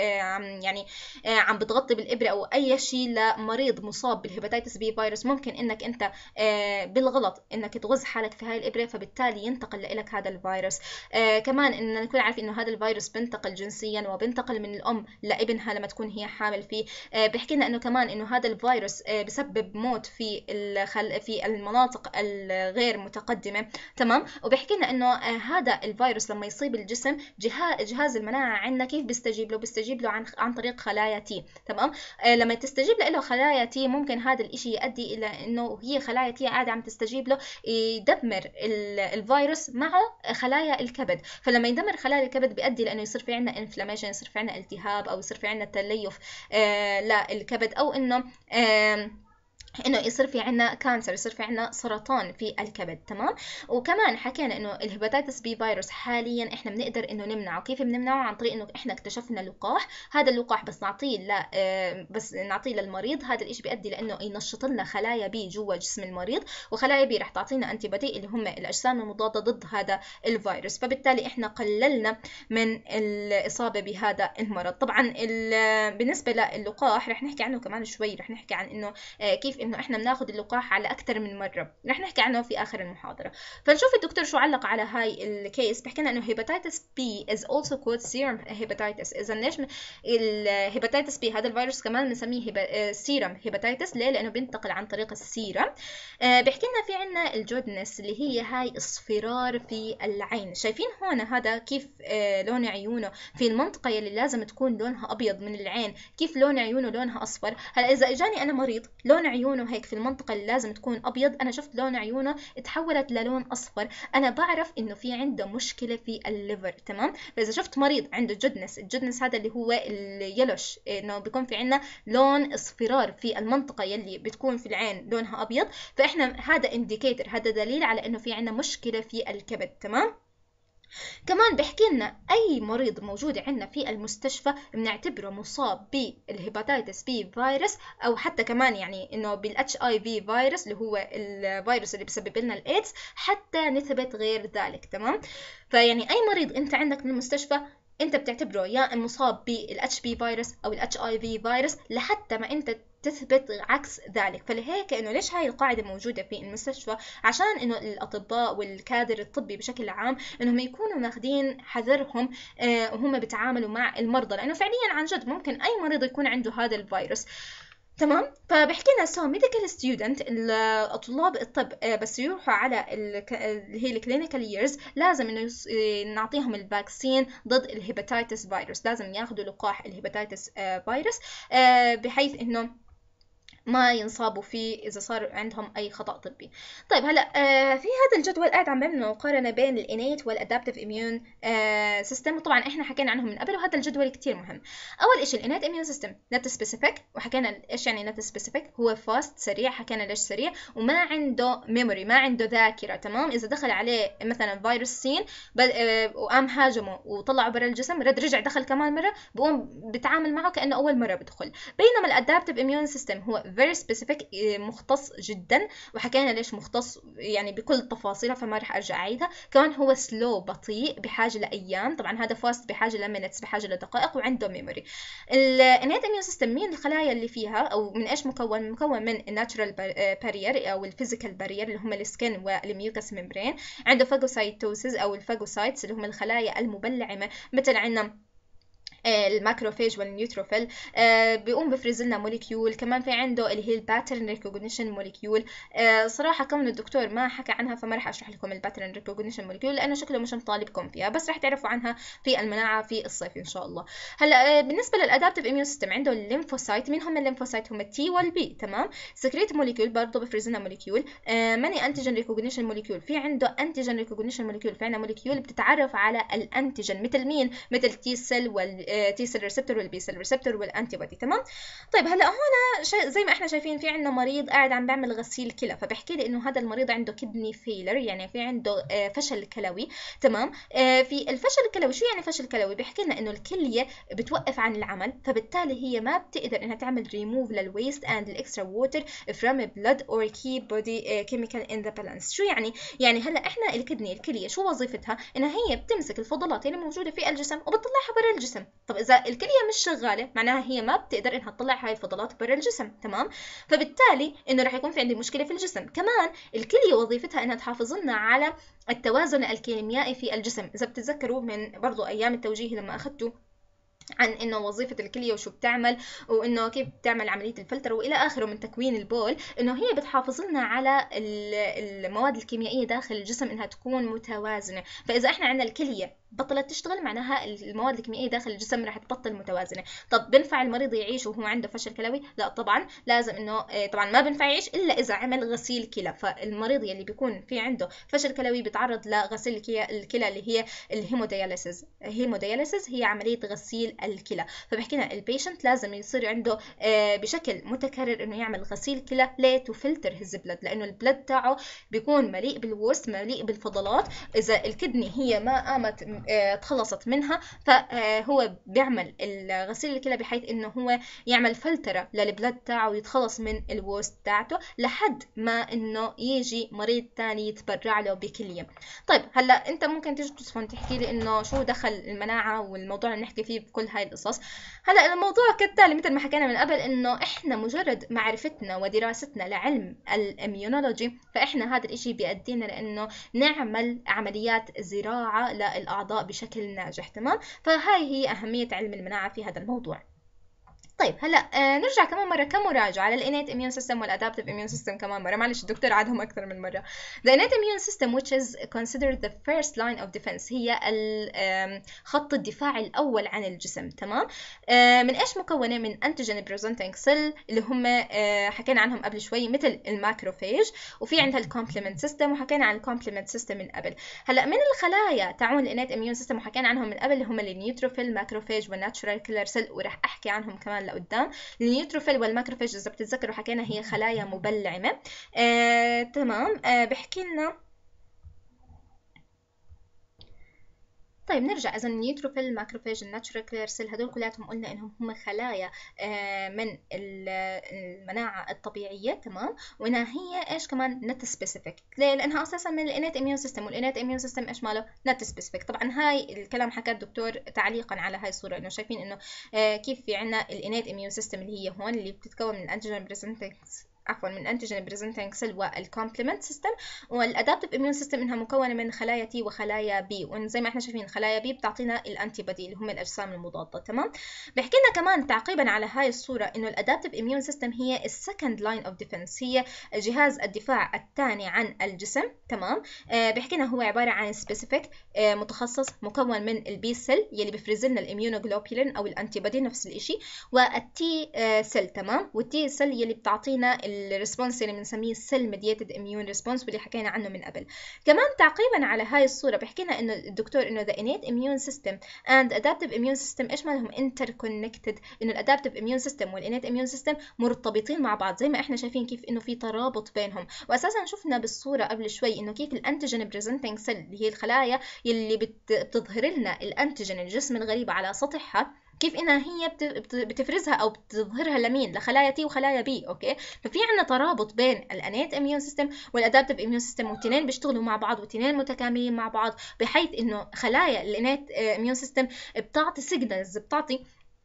عم بتغطي بالابره او اي شيء لمريض مصاب بالهيباتيتس بي فيروس، ممكن انك انت بالغلط انك تغز حالك في هاي الإبرة، فبالتالي ينتقل لك هذا الفيروس. كمان إن نكون عارفين إنه هذا الفيروس بنتقل جنسيا وبنتقل من الأم لابنها لما تكون هي حامل فيه. بيحكي لنا إنه كمان إنه هذا الفيروس بسبب موت في المناطق الغير متقدمة. تمام. وبيحكي لنا إنه هذا الفيروس لما يصيب الجسم جهاز المناعة عندنا كيف بيستجيب له عن طريق خلايا تي. تمام. لما تستجيب له خلايا تي ممكن هذا الإشي يؤدي إلى إنه هي خلايا تي قاعدة عم تستجيب له، يدمر الفيروس مع خلايا الكبد. فلما يدمر خلايا الكبد بيؤدي لانه يصير في عندنا انفلاميشن، يصير في عندنا التهاب، او يصير في عندنا تليف للكبد، او انه يصير في عنا كانسر، يصير في عنا سرطان في الكبد. تمام. وكمان حكينا انه الهيباتيتس بي فيروس حاليا احنا بنقدر انه نمنعه. كيف بنمنعه؟ عن طريق انه احنا اكتشفنا لقاح. هذا اللقاح بس نعطيه للمريض، هذا الاشي بيؤدي لانه ينشط لنا خلايا بي جوا جسم المريض، وخلايا بي رح تعطينا انتي بودي اللي هم الاجسام المضاده ضد هذا الفيروس. فبالتالي احنا قللنا من الاصابه بهذا المرض. طبعا بالنسبه للقاح رح نحكي عنه كمان شوي، رح نحكي عن انه كيف انه احنا بناخذ اللقاح على اكثر من مره، رح نحكي عنه في اخر المحاضره. فنشوف الدكتور شو علق على هاي الكيس. بحكي لنا انه hepatitis B is also called serum hepatitis. اذا ليش الهيباتيتس بي هذا الفيروس كمان بنسميه سيرم هيباتيتس؟ ليه؟ لانه بينتقل عن طريق السيرم. بحكي لنا في عنا الجودنس اللي هي هاي اصفرار في العين. شايفين هون هذا كيف لون عيونه في المنطقه يلي لازم تكون لونها ابيض من العين، كيف لون عيونه لونها اصفر. هلا اذا اجاني انا مريض لون عيونه هيك في المنطقة اللي لازم تكون أبيض، أنا شفت لون عيونه تحولت للون أصفر، أنا بعرف إنه في عنده مشكلة في الليفر. تمام. فإذا شفت مريض عنده الجدنس هذا اللي هو اليلوش، إنه بيكون في عنا لون اصفرار في المنطقة يلي بتكون في العين لونها أبيض، فإحنا هذا إنديكيتر، هذا دليل على إنه في عنا مشكلة في الكبد. تمام. كمان بحكي لنا اي مريض موجود عندنا في المستشفى بنعتبره مصاب بالهيباتيتس بي فيروس، او حتى كمان يعني انه بالاتش اي في فيروس اللي هو الفيروس اللي بسبب لنا الايدز، حتى نثبت غير ذلك. تمام. فيعني اي مريض انت عندك من المستشفى انت بتعتبره يا مصاب بالاتش بي فيروس او الاتش اي في فيروس، لحتى ما انت تثبت عكس ذلك. فلهيك انه ليش هاي القاعده موجوده في المستشفى؟ عشان انه الاطباء والكادر الطبي بشكل عام انهم يكونوا ماخذين حذرهم وهم بيتعاملوا مع المرضى، لانه فعليا عن جد ممكن اي مريض يكون عنده هذا الفيروس. تمام. فبحكي لنا سو ميديكال ستودنت، طلاب الطب بس يروحوا على اللي هي الكلينيكال ييرز لازم انه نعطيهم الفاكسين ضد الهيباتيتس فيروس، لازم ياخذوا لقاح الهيباتيتس فيروس بحيث انه ما ينصابوا فيه اذا صار عندهم اي خطا طبي. طيب هلا في هذا الجدول قاعد عم بعمل مقارنه بين الانيت والادابتيف اميون سيستم، وطبعا احنا حكينا عنهم من قبل، وهذا الجدول كتير مهم. اول شيء الانيت اميون سيستم نت سبيسيفيك، وحكينا ايش يعني نت سبيسيفيك، هو فاست سريع، حكينا ليش سريع، وما عنده ميموري، ما عنده ذاكره. تمام. اذا دخل عليه مثلا فيروس سين وقام هاجمه وطلعه برا الجسم، رجع دخل كمان مره، بقوم بتعامل معه كانه اول مره بدخل. بينما الادابتيف اميون سيستم هو very specific، مختص جدا، وحكينا ليش مختص يعني بكل تفاصيلها، فما رح ارجع اعيدها. كمان هو سلو، بطيء، بحاجه لايام. طبعا هذا فاست بحاجه لمينتس، بحاجه لدقائق، وعنده ميموري. الانيت اميون سيستم مين الخلايا اللي فيها، او من ايش مكون؟ مكون من الناتشرال بارير او الفيزيكال بارير اللي هم السكن والميوكس ممبرين. عنده فاجوسايتوسيس او الفاجوسايتس اللي هم الخلايا المبلعمه، مثل عندنا الماكروفيج والنيوتروفيل، بيقوم بفرز لنا موليكيول. كمان في عنده اللي هي الباترن ريكوجنيشن موليكيول. صراحه كون الدكتور ما حكى عنها فما راح اشرح لكم الباترن ريكوجنيشن موليكيول، لانه شكله مش مطالبكم فيها، بس راح تعرفوا عنها في المناعه في الصيف ان شاء الله. هلا بالنسبه للادابتيف اميون سيستم عنده الليمفوسايت. مين هم الليمفوسايت؟ هم التي والبي. تمام. سكريت موليكيول برضه بفرز لنا موليكيول. ماني انتيجين ريكوجنيشن موليكيول. في عنده انتيجين ريكوجنيشن موليكيول، في عندنا موليكيول بتتعرف على الانتيجين، مثل مين؟ مثل تي سيل والتي سيل ريسبتور والبي سيل ريسبتور والانتي بودي. تمام. طيب هلا هون زي ما احنا شايفين في عندنا مريض قاعد عم بيعمل غسيل كلى، فبحكي لي انه هذا المريض عنده كدني فيلر، يعني في عنده فشل كلوي. تمام. في الفشل الكلوي، شو يعني فشل كلوي؟ بيحكي لنا انه الكليه بتوقف عن العمل، فبالتالي هي ما بتقدر انها تعمل ريموف للويست اند الاكسترا ووتر فروم بلود اور كيب بودي كيميكال ان ذا بالانس. شو يعني؟ يعني هلا احنا الكليه شو وظيفتها؟ انها هي بتمسك الفضلات اللي موجوده في الجسم وبتطلعها برا الجسم. طب اذا الكليه مش شغاله، معناها هي ما بتقدر انها تطلع هاي الفضلات برا الجسم. تمام. فبالتالي انه راح يكون في عندي مشكله في الجسم. كمان الكليه وظيفتها انها تحافظ لنا على التوازن الكيميائي في الجسم. اذا بتتذكروا من برضو ايام التوجيه لما اخذتوا عن انه وظيفه الكليه وشو بتعمل، وانه كيف بتعمل عمليه الفلتر والى اخره من تكوين البول، انه هي بتحافظ لنا على المواد الكيميائيه داخل الجسم انها تكون متوازنه. فاذا احنا عندنا الكليه بطلت تشتغل، معناها المواد الكيميائيه داخل الجسم راح تبطل متوازنه. طب بنفع المريض يعيش وهو عنده فشل كلوي؟ لا طبعا. لازم انه طبعا ما بنفع يعيش الا اذا عمل غسيل كلى. فالمريض يلي بيكون في عنده فشل كلوي بيتعرض لغسيل الكلى اللي هي الهيمودياليسيس. الهيمودياليسيس هي عمليه غسيل الكلى. فبحكي لنا البيشنت لازم يصير عنده بشكل متكرر انه يعمل غسيل كلى. ليه؟ تو فلتر هيز بلد، لانه البلد تاعه بيكون مليء بالوست، مليء بالفضلات. اذا الكدني هي ما قامت تخلصت منها، فهو بيعمل الغسيل الكلى بحيث انه هو يعمل فلتره للبلد تاعه ويتخلص من الوست تاعته، لحد ما انه يجي مريض ثاني يتبرع له بكليه. طيب هلا انت ممكن تيجي تصفن تحكي لي انه شو دخل المناعه والموضوع اللي نحكي فيه بكل هاي القصص. هلا الموضوع كالتالي، مثل ما حكينا من قبل، انه احنا مجرد معرفتنا ودراستنا لعلم الاميونولوجي، فاحنا هذا الاشي بيأدينا لانه نعمل عمليات زراعه للاعضاء بشكل ناجح. تمام. فهاي هي اهميه علم المناعه في هذا الموضوع. طيب هلا نرجع كمان مره كمراجعه على الانيت اميون سيستم والادابتيف اميون سيستم كمان مره. معلش الدكتور عادهم اكثر من مره. The innate immune system which is considered the first line of defense، هي خط الدفاع الاول عن الجسم. تمام. من ايش مكونه؟ من انتيجين بريزنتنج سيل اللي هم حكينا عنهم قبل شوي، مثل الماكروفيج. وفي عندها الكومبلمنت سيستم، وحكينا عن الكومبلمنت سيستم من قبل. هلا من الخلايا تاعون الانيت اميون سيستم وحكينا عنهم من قبل، اللي هم النيوتروفيل، ماكروفيج، والناتشورال كيلر سيل، وراح احكي عنهم كمان لقدام. النيوتروفيل والماكروفيج اذا بتتذكروا حكينا هي خلايا مبلعمه. تمام. بحكي لنا طيب نرجع اذا النيوتروفيل، ماكروفاج، الناتشورال كيلر سيل، هدول كلياتهم قلنا انهم هم خلايا من المناعه الطبيعيه، تمام، وانها هي ايش كمان نت سبيسيفيك. ليه؟ لانها اساسا من الانيت اميون سيستم، والانيت اميون سيستم ايش ماله؟ نت سبيسيفيك. طبعا هاي الكلام حكى الدكتور تعليقا على هاي الصوره، انه شايفين انه كيف في عندنا الانيت اميون سيستم اللي هي هون اللي بتتكون من انتيجين بريزنتنج، عفوا من انتيجين بريزنتنج سيل والكومبلمنت سيستم، والادابتيف اميون سيستم انها مكونه من خلايا تي وخلايا بي، وان زي ما احنا شايفين خلايا بي بتعطينا الانتي بودي اللي هم الاجسام المضاده، تمام. بيحكي لنا كمان تعقيبا على هاي الصوره انه الادابتيف اميون سيستم هي السكند لاين اوف ديفنس، هي جهاز الدفاع الثاني عن الجسم، تمام. بيحكي لنا هو عباره عن سبيسيفيك متخصص مكون من البي سيل يلي بيفرز لنا الاميونوجلوبولين او الانتي بودي نفس الشيء، والتي سيل، تمام. والتي سيل يلي بتعطينا الريسبونس اللي بنسميه السيل ميديتد اميون ريسبونس واللي حكينا عنه من قبل. كمان تعقيبا على هاي الصوره بيحكي لنا انه الدكتور انه the innate immune system and adaptive immune system ايش مالهم interconnected، انه الادابتيف immune system والانيت immune system مرتبطين مع بعض، زي ما احنا شايفين كيف انه في ترابط بينهم. واساسا شفنا بالصوره قبل شوي انه كيف الانتيجين بريزنتنج سيل اللي هي الخلايا اللي بتظهر لنا الانتيجين الجسم الغريب على سطحها، كيف انها هي بتفرزها او بتظهرها لمين؟ لخلايا تي وخلايا بي، اوكي. ففي عندنا ترابط بين الانيت اميون سيستم والادابتيف اميون سيستم، والاثنين بيشتغلوا مع بعض والاثنين متكاملين مع بعض، بحيث انه خلايا الانيت اميون سيستم بتعطي سيجنالز، بتعطي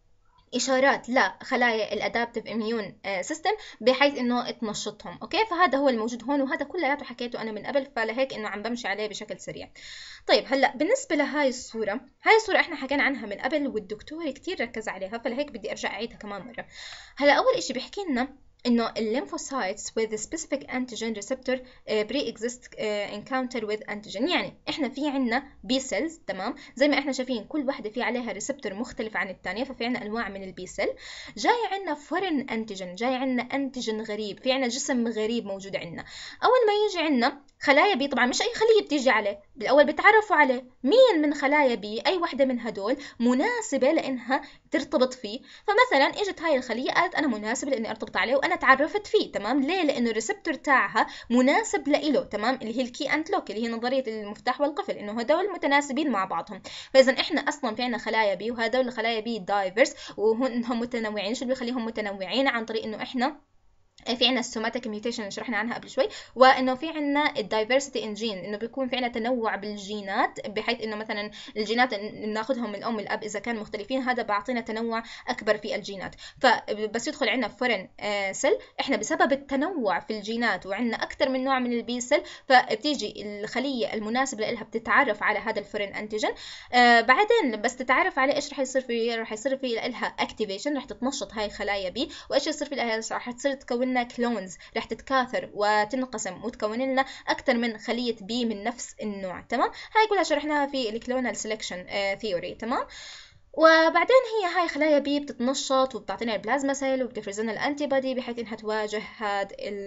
اشارات لخلايا الادابتيف اميون سيستم بحيث انه تنشطهم، اوكي. فهذا هو الموجود هون، وهذا كلياته حكيته انا من قبل، فلهيك انه عم بمشي عليه بشكل سريع. طيب هلا بالنسبه لهاي الصوره، هاي الصوره احنا حكينا عنها من قبل والدكتور كتير ركز عليها، فلهيك بدي ارجع اعيدها كمان مره. هلا اول اشي بيحكي لنا انه الليمفوسايتس with a specific antigen receptor pre-exist encounter with antigen، يعني احنا في عنا بي سيلز، تمام، زي ما احنا شايفين كل وحده في عليها ريسبتور مختلف عن الثانيه، ففي عنا انواع من البي سيل. جاي عنا فورين انتيجين، جاي عنا انتيجين غريب، في عنا جسم غريب موجود عنا. اول ما يجي عنا خلايا بي، طبعا مش اي خليه بتيجي عليه، بالاول بتعرفوا عليه مين من خلايا بي، اي وحده من هدول مناسبه لانها ترتبط فيه. فمثلا اجت هاي الخليه قالت انا مناسبه لاني ارتبط عليه وانا تعرفت فيه، تمام. ليه؟ لانه الريسبتور تاعها مناسب لإله، تمام، اللي هي الكي اند لوك اللي هي نظريه المفتاح والقفل، انه هدول متناسبين مع بعضهم. فاذا احنا اصلا في عندنا خلايا بي، وهدول الخلايا بي دايفرس وهم متنوعين. شو اللي بيخليهم متنوعين؟ عن طريق انه احنا في عنا السوماتيك ميوتيشن اللي شرحنا عنها قبل شوي، وانه في عنا الدايفرسيتي ان جين، انه بيكون في عنا تنوع بالجينات، بحيث انه مثلا الجينات ناخذهم من الام والاب اذا كانوا مختلفين، هذا بيعطينا تنوع اكبر في الجينات. فبس يدخل عنا فورين سيل، احنا بسبب التنوع في الجينات وعندنا اكثر من نوع من البي سيل، فبتيجي الخليه المناسبه لها بتتعرف على هذا الفورين انتيجين. بعدين بس تتعرف عليه ايش رح يصير فيه؟ رح يصير فيه لها اكتيفيشن، رح تتنشط هاي خلايا بي، وايش يصير في لها؟ رح تصير تكون لنا كلونز، رح تتكاثر وتنقسم وتكون لنا اكثر من خليه بي من نفس النوع، تمام. هاي كلها شرحناها في الكلونال سيلكشن ثيوري، تمام. وبعدين هاي خلايا بي بتتنشط وبتعطينا البلازما سيل وبتفرز لنا الانتي بودي بحيث انها تواجه هذا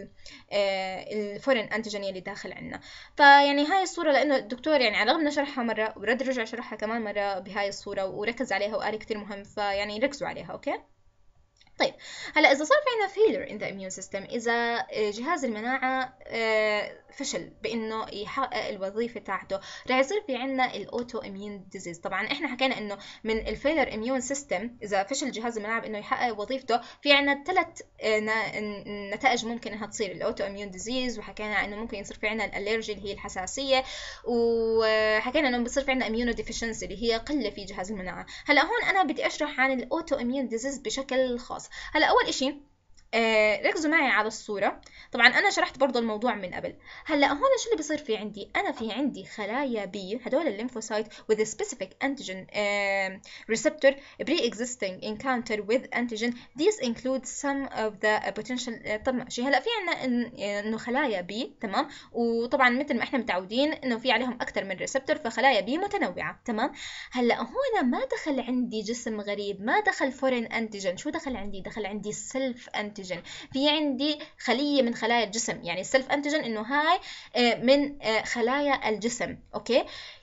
الفورين انتيجين اللي داخل عنا. فيعني هاي الصوره لانه الدكتور يعني على الرغم من شرحها مره ورد رجع شرحها كمان مره بهاي الصوره وركز عليها وقال كثير مهم، فيعني ركزوا عليها، اوكي. طيب هلا اذا صار في عندنا failure in the immune system، اذا جهاز المناعه فشل بانه يحقق الوظيفه تاعته، رح يصير في عندنا الاوتو اميون ديزيز. طبعا احنا حكينا انه من الفيلر اميون سيستم، اذا فشل جهاز المناعه بانه يحقق وظيفته، في عندنا 3 نتائج ممكن انها تصير الاوتو اميون ديزيز، وحكينا انه ممكن يصير في عندنا الالرجي اللي هي الحساسيه، وحكينا انه بصير في عندنا اميونو ديفيشنسي اللي هي قله في جهاز المناعه. هلا هون انا بدي اشرح عن الاوتو اميون ديزيز بشكل خاص. هلا اول اشي ركزوا معي على الصورة. طبعا أنا شرحت برضو الموضوع من قبل. هلا هون شو اللي بصير في عندي؟ أنا في عندي خلايا بي، هدول الليمفوسايت with a specific antigen receptor pre-existing encounter with antigen. These include some of the potential. طب ماشي، هلا في عنا إنه خلايا بي، تمام، وطبعا مثل ما إحنا متعودين إنه في عليهم أكثر من ريسبتور، فخلايا بي متنوعة، تمام. هلا هون ما دخل عندي جسم غريب، ما دخل فورين انتيجين، شو دخل عندي؟ دخل عندي سيلف انتيجين. في عندي خليه من خلايا الجسم، يعني السيلف انتيجين انه هاي من خلايا الجسم، اوكي.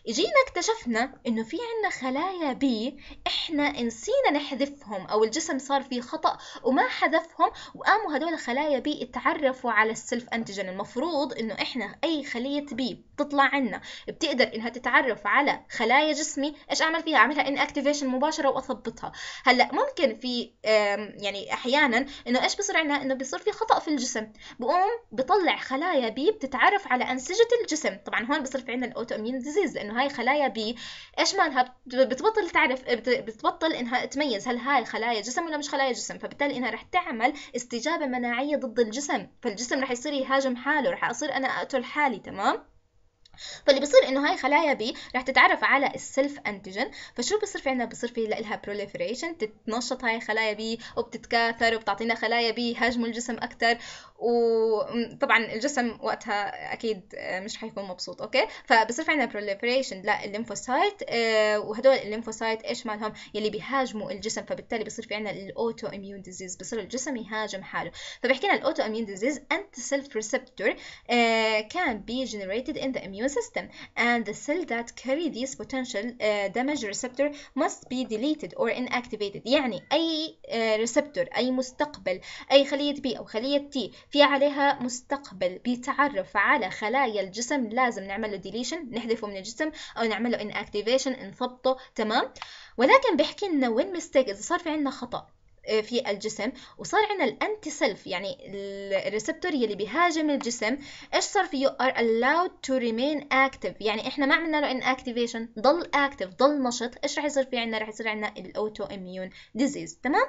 جينا اكتشفنا انه في عنا خلايا بي احنا نسينا نحذفهم، او الجسم صار فيه خطأ وما حذفهم، وقاموا هدول خلايا بي اتعرفوا على السلف انتيجين. المفروض انه احنا اي خلية بي بتطلع عنا بتقدر انها تتعرف على خلايا جسمي، ايش اعمل فيها؟ اعملها ان اكتيفيشن مباشرة واثبطها. هلا ممكن في يعني احيانا انه ايش بصير عنا؟ انه بيصير في خطأ في الجسم، بقوم بطلع خلايا بي بتتعرف على انسجة الجسم. طبعا هون بصير في عنا الاوتو اميون ديزيز، لانه هاي خلايا بي ايش مالها؟ بتبطل تعرف، بتبطل انها تميز هل هاي خلايا جسم ولا مش خلايا جسم، فبالتالي انها رح تعمل استجابة مناعية ضد الجسم، فالجسم رح يصير يهاجم حاله، رح اصير انا اقتل حالي. تمام؟ فاللي بيصير انه هاي خلايا بي رح تتعرف على السلف انتيجين، فشو بصير في عنا؟ بصير في لها بروليفريشن، تتنشط هاي خلايا بي وبتتكاثر وبتعطينا خلايا بي يهاجموا الجسم اكثر، وطبعا الجسم وقتها اكيد مش حيكون مبسوط. اوكي، فبصير في عنا بروليفريشن للليمفوسايت، وهدول الليمفوسايت ايش مالهم؟ يلي بيهاجموا الجسم، فبالتالي بصير في عنا الاوتو اميون ديزيز، بصير الجسم يهاجم حاله. فبحكي لنا الاوتو اميون ديزيز انتي سيلف ريسبتور can be generated in the immune system, and the cell that carry these potential damage receptor must be deleted or inactivated. يعني أي receptor، أي مستقبل، أي خلية بي أو خلية تي في عليها مستقبل بيتعرف على خلايا الجسم، لازم نعمل له deletion، نحذفه من الجسم، أو نعمل له inactivation، نثبطه. تمام؟ ولكن بيحكي لنا وين mistake، إذا صار في عندنا خطأ في الجسم وصار عندنا الانتي سيلف، يعني الريسبتور يلي بيهاجم الجسم، ايش صار فيه؟ are allowed to remain active، يعني احنا ما عملنا له inactivation، ضل active، ضل نشط. ايش رح يصير في عندنا؟ رح يصير عندنا الاوتو اميون ديزيز. تمام؟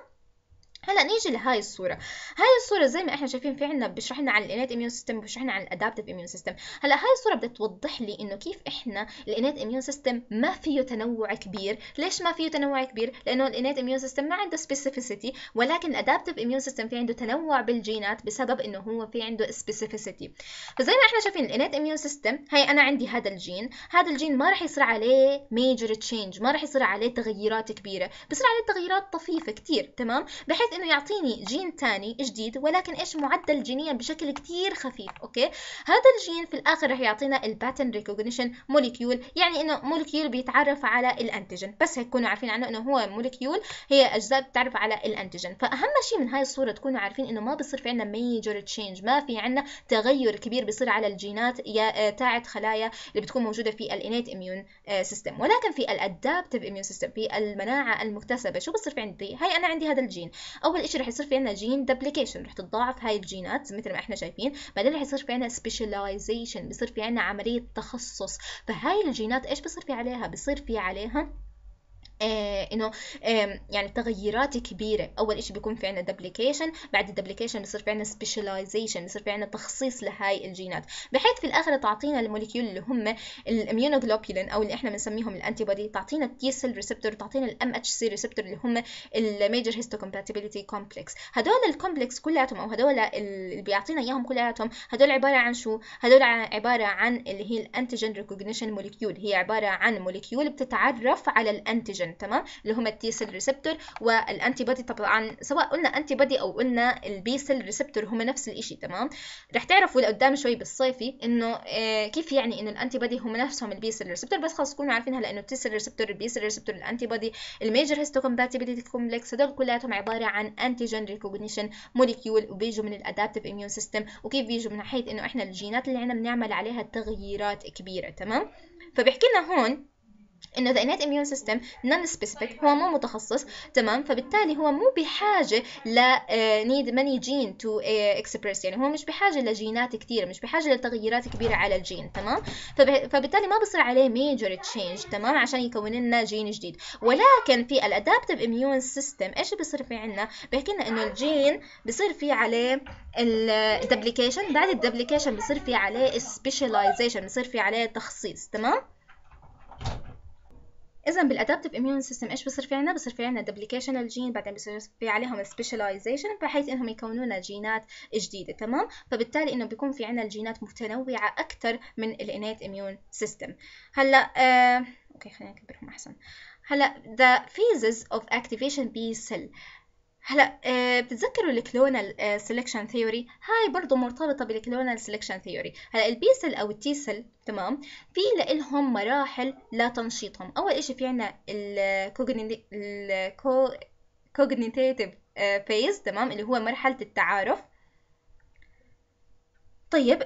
هلا نيجي لهاي الصوره. هاي الصوره زي ما احنا شايفين في عنا بيشرح لنا عن الانيت اميون سيستم، بيشرح لنا عن الادابتيف اميون سيستم. هلا هاي الصوره بدها توضح لي انه كيف احنا الانيت اميون سيستم ما فيه تنوع كبير. ليش ما فيه تنوع كبير؟ لانه الانيت اميون سيستم ما عنده سبيسيفيسيتي، ولكن الادابتيف اميون سيستم في عنده تنوع بالجينات بسبب انه هو في عنده سبيسيفيسيتي. فزي ما احنا شايفين الانيت اميون سيستم، هي انا عندي هذا الجين، هذا الجين ما راح يصير عليه ميجر تشينج، ما راح يصير عليه تغيرات كبيره، بصير عليه تغيرات طفيفه كتير. تمام؟ بحيث انه يعطيني جين تاني جديد، ولكن ايش؟ معدل جينيا بشكل كتير خفيف. اوكي، هذا الجين في الاخر رح يعطينا الباترن ريكوجنيشن موليكيول، يعني انه موليكيول بيتعرف على الانتيجين، بس هيك تكونوا عارفين عنه انه هو موليكيول، هي اجزاء بتتعرف على الانتيجين. فاهم شيء من هاي الصوره تكونوا عارفين انه ما بصير في عندنا ميجر تشينج، ما في عندنا تغير كبير بيصير على الجينات يا تاعت خلايا اللي بتكون موجوده في الانيت اميون سيستم. ولكن في الادابتيف اميون سيستم، في المناعه المكتسبه، شو بصير في عندي؟ هاي انا عندي هذا الجين، اول شيء رح يصير في عندنا جين دبليكيشن، رح تتضاعف هاي الجينات مثل ما احنا شايفين. بعدين رح يصير في عندنا سبيشاليزيشن، بصير في عندنا عمليه تخصص. فهاي الجينات ايش بصير في عليها؟ بصير في عليها انه يعني تغيرات كبيره. اول شيء بيكون في عندنا دبليكيشن، بعد الدبليكيشن بصير في عندنا سبيشاليزيشن، بصير في عندنا تخصيص لهاي الجينات، بحيث في الاخر تعطينا الموليكيول اللي هم الاميونوجلوبولين، او اللي احنا بنسميهم الانتي بودي، تعطينا التي سيل ريسبتور، تعطينا الام اتش سي ريسبتور اللي هم الميجر هيستوكومباتيبيليتي كومبلكس. هدول الكومبلكس كلياتهم، او هدول اللي بيعطينا اياهم كلياتهم، هدول عباره عن شو؟ هدول عباره عن اللي هي الانتيجين ريكوجنيشن موليكيول، هي عباره عن موليكيول بتتعرف على الانتيجين. تمام؟ اللي هم التي سيل ريسبتور والانتي بودي. طبعا سواء قلنا انتي بودي او قلنا البي سيل ريسبتور هم نفس الشيء. تمام؟ رح تعرفوا لقدام شوي بالصيفي انه كيف يعني انه الانتي بودي هم نفسهم البي سيل ريسبتور، بس خلص تكونوا عارفينها، لانه التي سيل ريسبتور، البي سيل ريسبتور، الانتي بودي، الميجر هيستوكومباتيبيليتي كومبلكس، هدول كلياتهم عباره عن انتيجين ريكوجنيشن موليكيول، وبيجوا من الادابتيف اميون سيستم. وكيف بيجوا؟ من ناحيه انه احنا الجينات اللي عندنا بنعمل عليها تغييرات كبيره. تمام؟ فبحكي لنا هون انه the innate immune system non specific، هو مو متخصص. تمام؟ فبالتالي هو مو بحاجه ل need many gene to express، يعني هو مش بحاجه لجينات كثيره، مش بحاجه لتغيرات كبيره على الجين. تمام؟ فبالتالي ما بصير عليه major change، تمام، عشان يكون لنا جين جديد. ولكن في الادابتيف immune system ايش بصير في عنا؟ بيحكي لنا انه الجين بصير في عليه الدبليكيشن، بعد الدبليكيشن بصير في عليه specialization، بصير في عليه تخصيص. تمام؟ اذا بالادابتيف اميون سيستم ايش بصير في عنا؟ بصير في عنا دبليكيشن الجين، بعدين بصير في عليهم سبيشاليزيشن، بحيث انهم يكونوا لنا جينات جديده. تمام؟ فبالتالي انه بيكون في عنا الجينات متنوعه اكثر من الانيت اميون سيستم. هلا اوكي خلينا نكبرهم احسن. هلا the phases of activation B cell هلا بتتذكروا الكلونال سيلكشن ثيوري؟ هاي برضو مرتبطة بالكلونال سيلكشن ثيوري. هلا البي سيل او التي سيل تمام، في لهم مراحل لتنشيطهم. اول اشي في عنا الكوجنيتيف فيز تمام، اللي هو مرحلة التعارف. طيب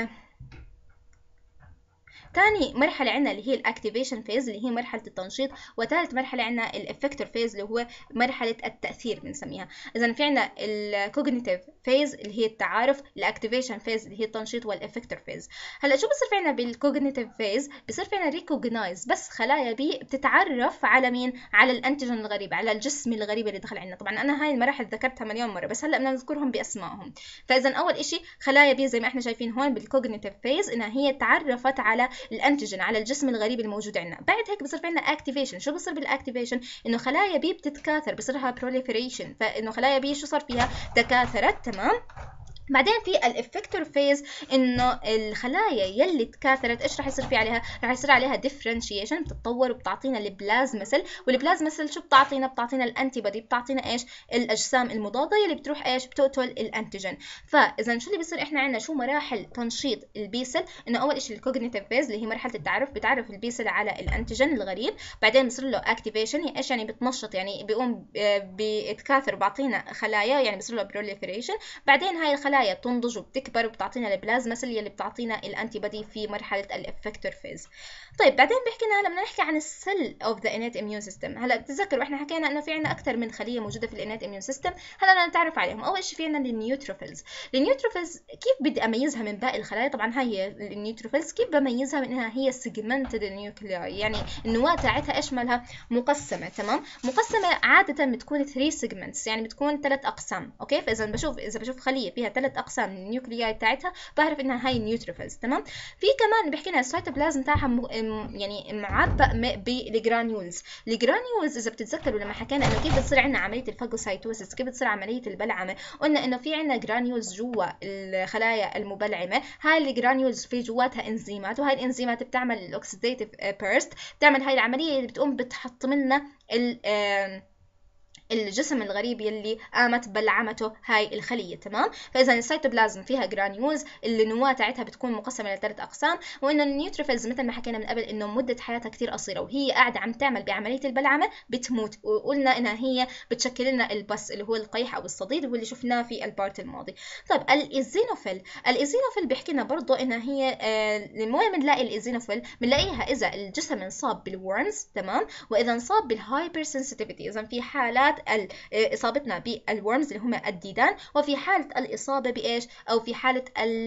تاني مرحلة عندنا اللي هي الاكتيفيشن فيز اللي هي مرحلة التنشيط، وثالث مرحلة عندنا الافكتور فيز اللي هو مرحلة التأثير بنسميها. إذا في عندنا الكوجنيتيف فيز اللي هي التعارف، الاكتيفيشن فيز اللي هي التنشيط، والافكتور فيز. هلا شو بصير في عندنا بالكوجنيتيف فيز؟ بصير في عندنا ريكوجنايز، بس خلايا بي بتتعرف على مين؟ على الانتيجين الغريب، على الجسم الغريب اللي دخل عندنا. طبعا انا هاي المراحل ذكرتها مليون مرة، بس هلا بدنا نذكرهم باسمائهم. فاذا اول إشي خلايا بي زي ما احنا شايفين هون بالكوجنيتيف فيز انها هي تعرفت على الانتيجين، على الجسم الغريب الموجود عندنا. بعد هيك بصير في عندنا اكتيفيشن. شو بصير بالاكتيفيشن؟ انه خلايا بي بتتكاثر، بصيرها بروليفريشن، فانه خلايا بي شو صار فيها؟ تكاثرت تمام. بعدين في الافكتور فيز، انه الخلايا يلي تكاثرت ايش راح يصير في عليها؟ راح يصير عليها ديفرنشيشن، بتتطور وبتعطينا البلازما سيل. والبلازما سيل شو بتعطينا؟ بتعطينا الانتي بودي، بتعطينا ايش؟ الاجسام المضاده يلي بتروح ايش؟ بتقتل الانتيجين. فاذا شو اللي بيصير؟ احنا عندنا شو مراحل تنشيط البي سيل؟ انه اول شيء الكوجنيتيف فيز اللي هي مرحله التعرف، بتعرف البي سيل على الانتيجين الغريب. بعدين بصير له اكتيفيشن، ايش يعني؟ بتنشط، يعني بيقوم بيتكاثر، بعطينا خلايا، يعني بصير له بروليفريشن. بعدين هاي الخلايا بتنضج وبتكبر وبتعطينا البلازما سيل اللي بتعطينا الانتي بودي في مرحله الافكتور فيز. طيب بعدين بيحكي لنا، هلا بدنا نحكي عن السيل اوف ذا انيت اميون سيستم. هلا بتتذكروا احنا حكينا انه في عندنا اكثر من خليه موجوده في الانيت اميون سيستم. هلا بدنا نتعرف عليهم. اول شيء في عندنا النيوتروفيلز. النيوتروفيلز كيف بدي اميزها من باقي الخلايا؟ طبعا هاي النيوتروفيلز كيف بميزها؟ من انها هي سيجمنتد نيوكلياي، يعني النواه تاعتها ايش مالها؟ مقسمه تمام. مقسمه عاده بتكون 3 سيجمنتس، يعني بتكون 3 اقسام. اوكي، فاذا بشوف خليه فيها 3 اقسام من النيوكلياي بتاعتها، بعرف انها هاي نيوتروفيلز تمام. في كمان بيحكي لنا السيتوبلازم تاعها يعني معبأ بالجرانيولز. الجرانيولز اذا بتتذكروا لما حكينا انه كيف بتصير عندنا عمليه الفاجوسايتوسيس، كيف بتصير عمليه البلعمه، قلنا انه في عندنا جرانيولز جوا الخلايا المبلعمه. هاي الجرانيولز في جواتها انزيمات، وهاي الانزيمات بتعمل الاوكسيديتيف بيرست، بتعمل هاي العمليه اللي بتقوم بتحطم لنا الجسم الغريب يلي قامت بلعمته هاي الخليه تمام. فاذا السيتوبلازم فيها جرانيولز، اللي النواه تاعتها بتكون مقسمه لثلاث اقسام. وانه النيوتروفيلز مثل ما حكينا من قبل انه مده حياتها كثير قصيره، وهي قاعده عم تعمل بعمليه البلعمه بتموت. وقلنا انها هي بتشكل لنا البس اللي هو القيح او الصديد، واللي شفناه في البارت الماضي. طيب الايزينوفيل بيحكي لنا برضه انها هي وين بنلاقي الايزينوفيل؟ بنلاقيها اذا الجسم انصاب بالورمز تمام، واذا انصاب بالهايبر سنسيتيفيتي. اذا في حالات اصابتنا بالورمز اللي هم الديدان، وفي حاله الاصابه بايش؟ او في حاله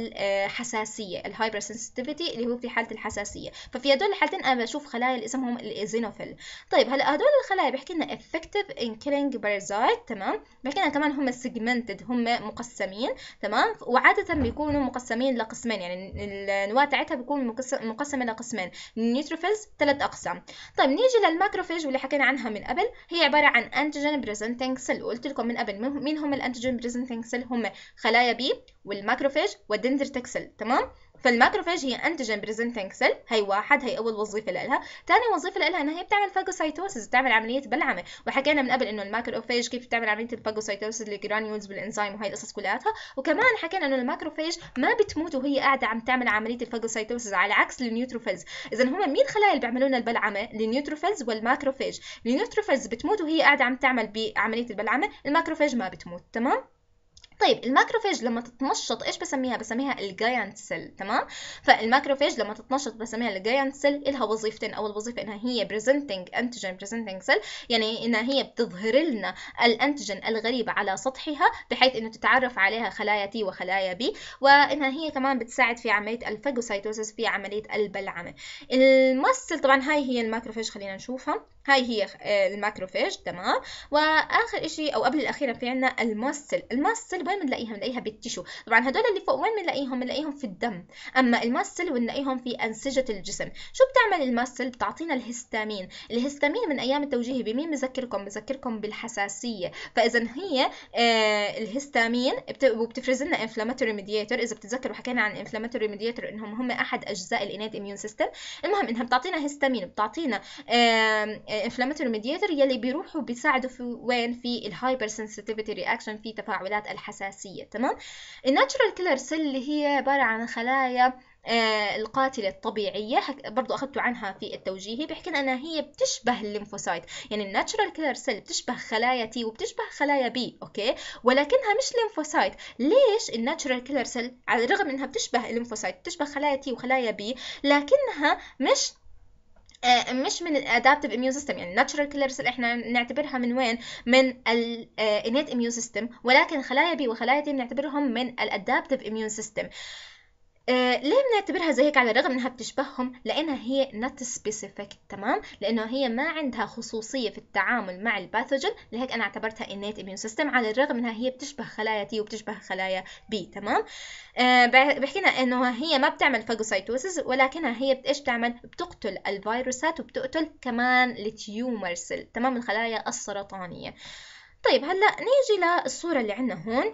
الحساسيه، الهايبر سنسيتيفيتي اللي هو في حاله الحساسيه. ففي هدول الحالتين انا بشوف خلايا اللي اسمهم الايزينوفيل. طيب هلا هدول الخلايا بيحكي لنا effective in killing parasite تمام. بيحكي لنا كمان هم segmented، هم مقسمين تمام، وعاده بيكونوا مقسمين لقسمين، يعني النواه تاعتها بيكون مقسمه لقسمين. النيوتروفيلز 3 اقسام. طيب نيجي للماكروفيج واللي حكينا عنها من قبل، هي عباره عن انتيجين بريزنتنج سيل. وقلت لكم من قبل مين هم الانتيجين بريزنتنج سيل؟ هم خلايا بي والماكروفيج والدندريتك سيل تمام. فالماكروفيج هي انتيجين بريزنتنج سيل، هي واحد، هي اول وظيفه لها. ثاني وظيفه لها انها هي بتعمل فاجوسايتوسيس، بتعمل عمليه بلعمه. وحكينا من قبل انه الماكروفيج كيف بتعمل عمليه الفاجوسايتوسيس للجرانيولز والانزيم وهي القصص كلياتها. وكمان حكينا انه الماكروفيج ما بتموت وهي قاعده عم تعمل عمليه الفاجوسايتوسيس، على عكس النيوتروفيلز. اذا هم مين خلايا اللي بيعملوا لنا البلعمه؟ النيوتروفيلز والماكروفيج. النيوتروفيلز بتموت وهي قاعده عم تعمل بعمليه البلعمه، الماكروفيج ما بتموت تمام. طيب الماكروفيج لما تتنشط ايش بسميها؟ بسميها الجايانت سيل تمام. فالماكروفيج لما تتنشط بسميها الجايانت سيل. لها وظيفتين، اول وظيفه انها هي بريزنتنج انتيجين بريزنتنج سيل، يعني انها هي بتظهر لنا الانتيجين الغريب على سطحها بحيث انه تتعرف عليها خلايا تي وخلايا بي، وانها هي كمان بتساعد في عمليه الفاجوسايتوسيس، في عمليه البلعمه. الماست سيل طبعا هاي هي الماكروفيج، خلينا نشوفها. هاي هي الماكروفيج تمام. واخر شيء او قبل الاخيره في عندنا الماست سيل. الماست سيل وين بنلاقيها؟ بنلاقيها بالتشو. طبعا هدول اللي فوق وين بنلاقيهم؟ بنلاقيهم في الدم. اما الماست سيل بنلاقيهم في انسجه الجسم. شو بتعمل الماست سيل؟ بتعطينا الهستامين. الهستامين من ايام التوجيهي بمين بذكركم بالحساسيه. فاذا هي الهستامين وبتفرز لنا انفلاماتوري ميدياتور. اذا بتتذكروا حكينا عن انفلاماتوري ميدياتور انهم هم احد اجزاء الانيت اميون سيستم. المهم انها بتعطينا هستامين، بتعطينا انفلاماتوري ميدياتور يلي بيروحوا بيساعدوا في وين في الهايبر سنسيتيفيتي رياكشن، في تفاعلات الحساسيه. تمام. الناتشورال كيلر سيل اللي هي عباره عن خلايا القاتلة الطبيعية، برضو أخذتوا عنها في التوجيهي، بيحكي لنا هي بتشبه الليمفوسايت. يعني الناتشورال كيلر سيل بتشبه خلايا تي وبتشبه خلايا بي، أوكي، ولكنها مش ليمفوسايت. ليش الناتشورال كيلر سيل على الرغم إنها بتشبه الليمفوسايت، بتشبه خلايا تي وخلايا بي، لكنها مش من الادابتيف اميون سيستم. يعني الناتشورال كيلر سيل احنا نعتبرها من وين؟ من الانيت اميون سيستم، ولكن خلايا بي وخلايا تي بنعتبرهم من الادابتيف اميون سيستم. ليه بنعتبرها زي هيك على الرغم انها بتشبههم؟ لانها هي not specific. تمام، لانه هي ما عندها خصوصيه في التعامل مع الباثوجين، لهيك انا اعتبرتها innate immune system على الرغم انها هي بتشبه خلايا تي وبتشبه خلايا بي. تمام. بحكينا انه هي ما بتعمل فاجوسايتوسيس، ولكنها هي ايش بتعمل؟ بتقتل الفيروسات وبتقتل كمان التيومر سيل، تمام، الخلايا السرطانيه. طيب هلا نيجي للصوره اللي عندنا هون.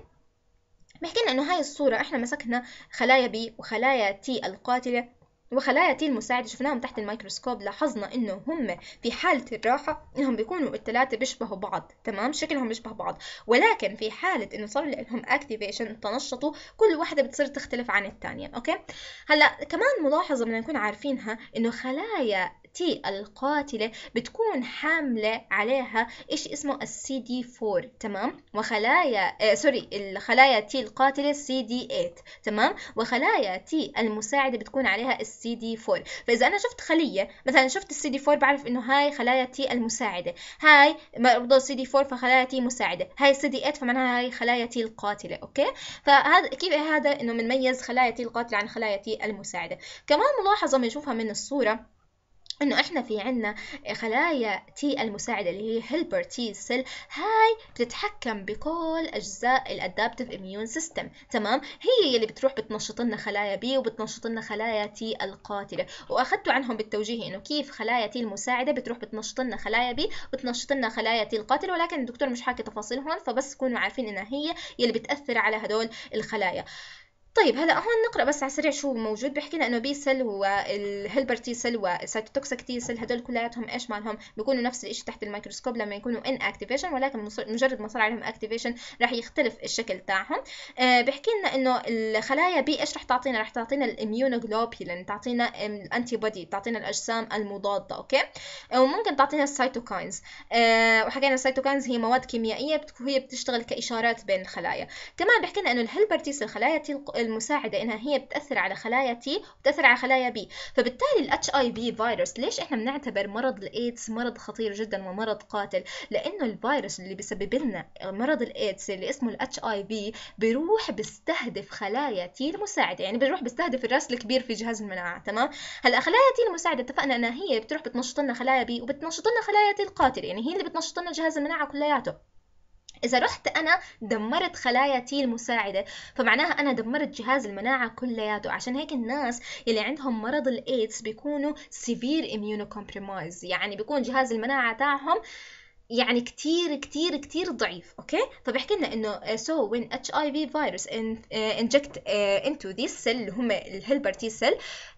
بحكي لنا انه هاي الصورة احنا مسكنا خلايا بي وخلايا تي القاتلة وخلايا تي المساعدة، شفناهم تحت الميكروسكوب، لاحظنا انه هم في حالة الراحة انهم بيكونوا الثلاثة بيشبهوا بعض. تمام، شكلهم بيشبه بعض، ولكن في حالة انه صار لهم اكتيفيشن، تنشطوا، كل واحدة بتصير تختلف عن الثانية. اوكي، هلا كمان ملاحظة بدنا نكون عارفينها، انه خلايا تي القاتلة بتكون حاملة عليها إيش اسمه CD4. تمام، وخلايا الخلايا تي القاتلة CD8. تمام، وخلايا تي المساعدة بتكون عليها CD4. فإذا أنا شفت خلية مثلا، شفت CD4، بعرف إنه هاي خلايا تي المساعدة، هاي برضه CD4 فخلايا تي مساعدة، هاي CD8 فمعناها هاي خلايا تي القاتلة. أوكي، فهذا كيف هذا إنه بنميز خلايا تي القاتلة عن خلايا تي المساعدة. كمان ملاحظة بنشوفها من الصورة، انه احنا في عنا خلايا تي المساعده اللي هي هيلبر تي سيل، هاي بتتحكم بكل اجزاء الادابتيف اميون سيستم. تمام، هي اللي بتروح بتنشط لنا خلايا بي وبتنشط لنا خلايا تي القاتله، واخذتوا عنهم بالتوجيه انه كيف خلايا تي المساعده بتروح بتنشط لنا خلايا بي وبتنشط لنا خلايا تي القاتله، ولكن الدكتور مش حاكي تفاصيل هون، فبس تكونوا عارفين انها هي اللي بتاثر على هدول الخلايا. طيب هلا هون نقرا بس على السريع شو موجود. بيحكي لنا انه بي سيل والهيلبر تي سيل والسيتوتوكسيك تي سيل هدول كلياتهم ايش مالهم؟ بيكونوا نفس الشيء تحت الميكروسكوب لما يكونوا ان اكتيفيشن، ولكن مجرد ما صار عليهم اكتيفيشن راح يختلف الشكل تاعهم. بيحكي لنا انه الخلايا بي ايش راح تعطينا؟ راح تعطينا الاميونوجلوبولين، تعطينا الانتي بودي، تعطينا الاجسام المضاده. اوكي، وممكن تعطينا السيتوكاينز. وحكينا السيتوكاينز هي مواد كيميائيه هي بتشتغل كاشارات بين الخلايا. كمان بيحكي لنا انه الهيلبر تي سيل خلايا تي المساعده انها هي بتاثر على خلايا تي وبتاثر على خلايا بي، فبالتالي الاتش اي في فيروس، ليش احنا بنعتبر مرض الايدز مرض خطير جدا ومرض قاتل؟ لانه الفيروس اللي بيسبب لنا مرض الايدز اللي اسمه الاتش اي في بيروح بيستهدف خلايا تي المساعده، يعني بيروح بيستهدف الراس الكبير في جهاز المناعه. تمام، هلا خلايا تي المساعده اتفقنا انها هي بتروح بتنشط لنا خلايا بي وبتنشط لنا خلايا تي القاتله، يعني هي اللي بتنشط لنا جهاز المناعه كلياته. إذا رحت أنا دمرت خلايا تي المساعدة، فمعناها أنا دمرت جهاز المناعة كلياته. عشان هيك الناس يلي عندهم مرض الإيدز بيكونوا severe immunocompromised، يعني بيكون جهاز المناعة تاعهم يعني كتير كتير كتير ضعيف. اوكي، فبحكي لنا انه so when HIV virus inject into this cell اللي هم الهيلبر تي سيل،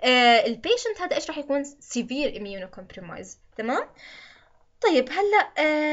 البيشنت هذا ايش راح يكون؟ severe immunocompromised. تمام. طيب هلا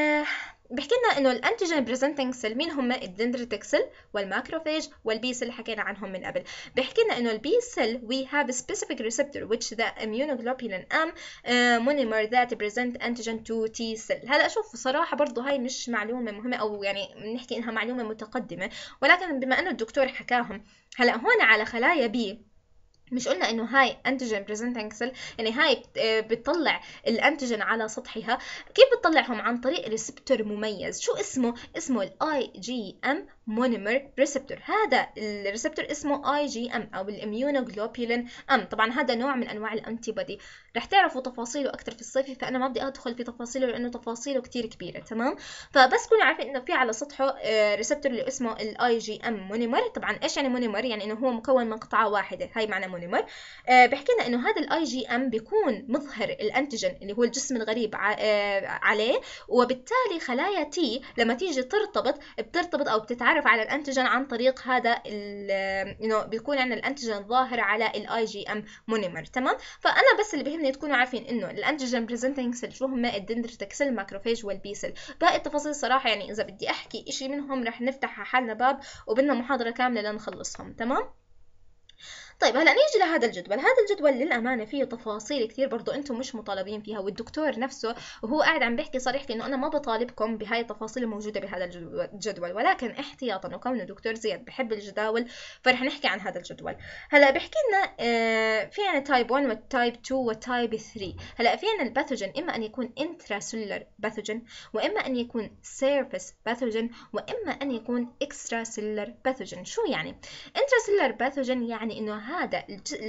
بحكي لنا انه الانتيجين بريزنتنج سيل مين هم؟ الدندريتك سيل والماكروفاج والبي سيل حكينا عنهم من قبل. بحكي لنا انه البي سيل we have a specific receptor which the immunoglobulin M monomer that present antigen to T cell. هلا شوف صراحه برضه هاي مش معلومه مهمه، او يعني بنحكي انها معلومه متقدمه، ولكن بما انه الدكتور حكاهم. هلا هون على خلايا بي مش قلنا انه هاي انتيجين بريزنتنج سيل، يعني هاي بتطلع الانتيجين على سطحها. كيف بتطلعهم؟ عن طريق ريسبتور مميز. شو اسمه؟ اسمه الاي جي ام مونيمر ريسبتور. هذا الريسبتور اسمه اي جي ام او الاميونوجلوبولين ام. طبعا هذا نوع من انواع الانتي بودي، رح تعرفوا تفاصيله اكثر في الصيفي، فانا ما بدي ادخل في تفاصيله لانه تفاصيله كتير كبيره. تمام، فبس كونوا عارفين انه في على سطحه ريسبتور اللي اسمه الاي جي ام مونيمر. طبعا ايش يعني مونيمر؟ يعني انه هو مكون من قطعه واحده، هاي معنى مونيمر. بحكي لنا انه هذا الاي جي ام بيكون مظهر الانتيجين اللي هو الجسم الغريب عليه، وبالتالي خلايا تي لما تيجي بترتبط او بتتعرف على الانتيجين عن طريق هذا انه بيكون عندنا الانتيجين ظاهر على الاي جي ام مونيمر. تمام. فانا بس اللي بيهمني تكونوا عارفين انه الانتيجين بريزنتنج سيل شو هم، الدندريتك سيل، الماكروفاج، والبي سيل. باقي التفاصيل صراحه يعني اذا بدي احكي شيء منهم رح نفتح على حالنا باب وبدنا محاضره كامله لنخلصهم. تمام. طيب هلا نيجي لهذا الجدول. هذا الجدول للأمانة فيه تفاصيل كثير برضو أنتم مش مطالبين فيها، والدكتور نفسه وهو قاعد عم بيحكي صريح إنه أنا ما بطالبكم بهاي التفاصيل الموجودة بهذا الجدول، ولكن احتياطا وكونه دكتور زياد بحب الجداول فرح نحكي عن هذا الجدول. هلا بحكي لنا في عنا تايب 1 والتايب 2 والتايب 3. هلا في عنا الباثوجين إما أن يكون intracellular باثوجين، وإما أن يكون surface باثوجين، وإما أن يكون extracellular باثوجين. شو يعني intracellular باثوجين؟ يعني إنه هذا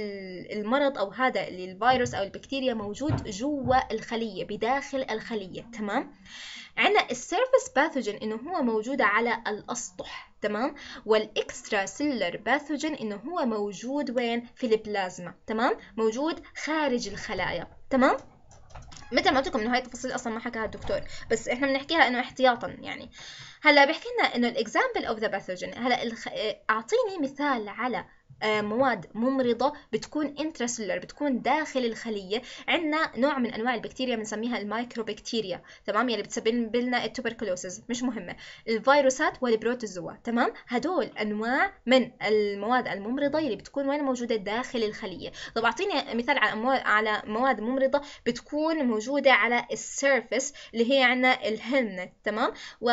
المرض أو هذا الفيروس أو البكتيريا موجود جوا الخلية، بداخل الخلية. تمام. عندنا السيرفس باثوجين إنه هو موجود على الأسطح. تمام. والإكسترا سيلر باثوجين إنه هو موجود وين؟ في البلازما. تمام. موجود خارج الخلايا. تمام. مثل ما قلت لكم انه هاي التفاصيل اصلا ما حكاها الدكتور، بس احنا بنحكيها انه احتياطا يعني. هلا بحكي لنا انه الاكزامبل اوف ذا باثوجين. هلا اعطيني مثال على مواد ممرضة بتكون انتراسيلر، بتكون داخل الخلية. عندنا نوع من أنواع البكتيريا بنسميها المايكروبكتيريا. تمام. يعني بتسبب لنا التوبركلوسيس، مش مهمة، الفيروسات والبروتوزوا. تمام. هدول أنواع من المواد الممرضة اللي بتكون وين موجودة داخل الخلية. طب أعطيني مثال على مواد ممرضة بتكون موجودة على السيرفس اللي هي عندنا الهلمنت. تمام.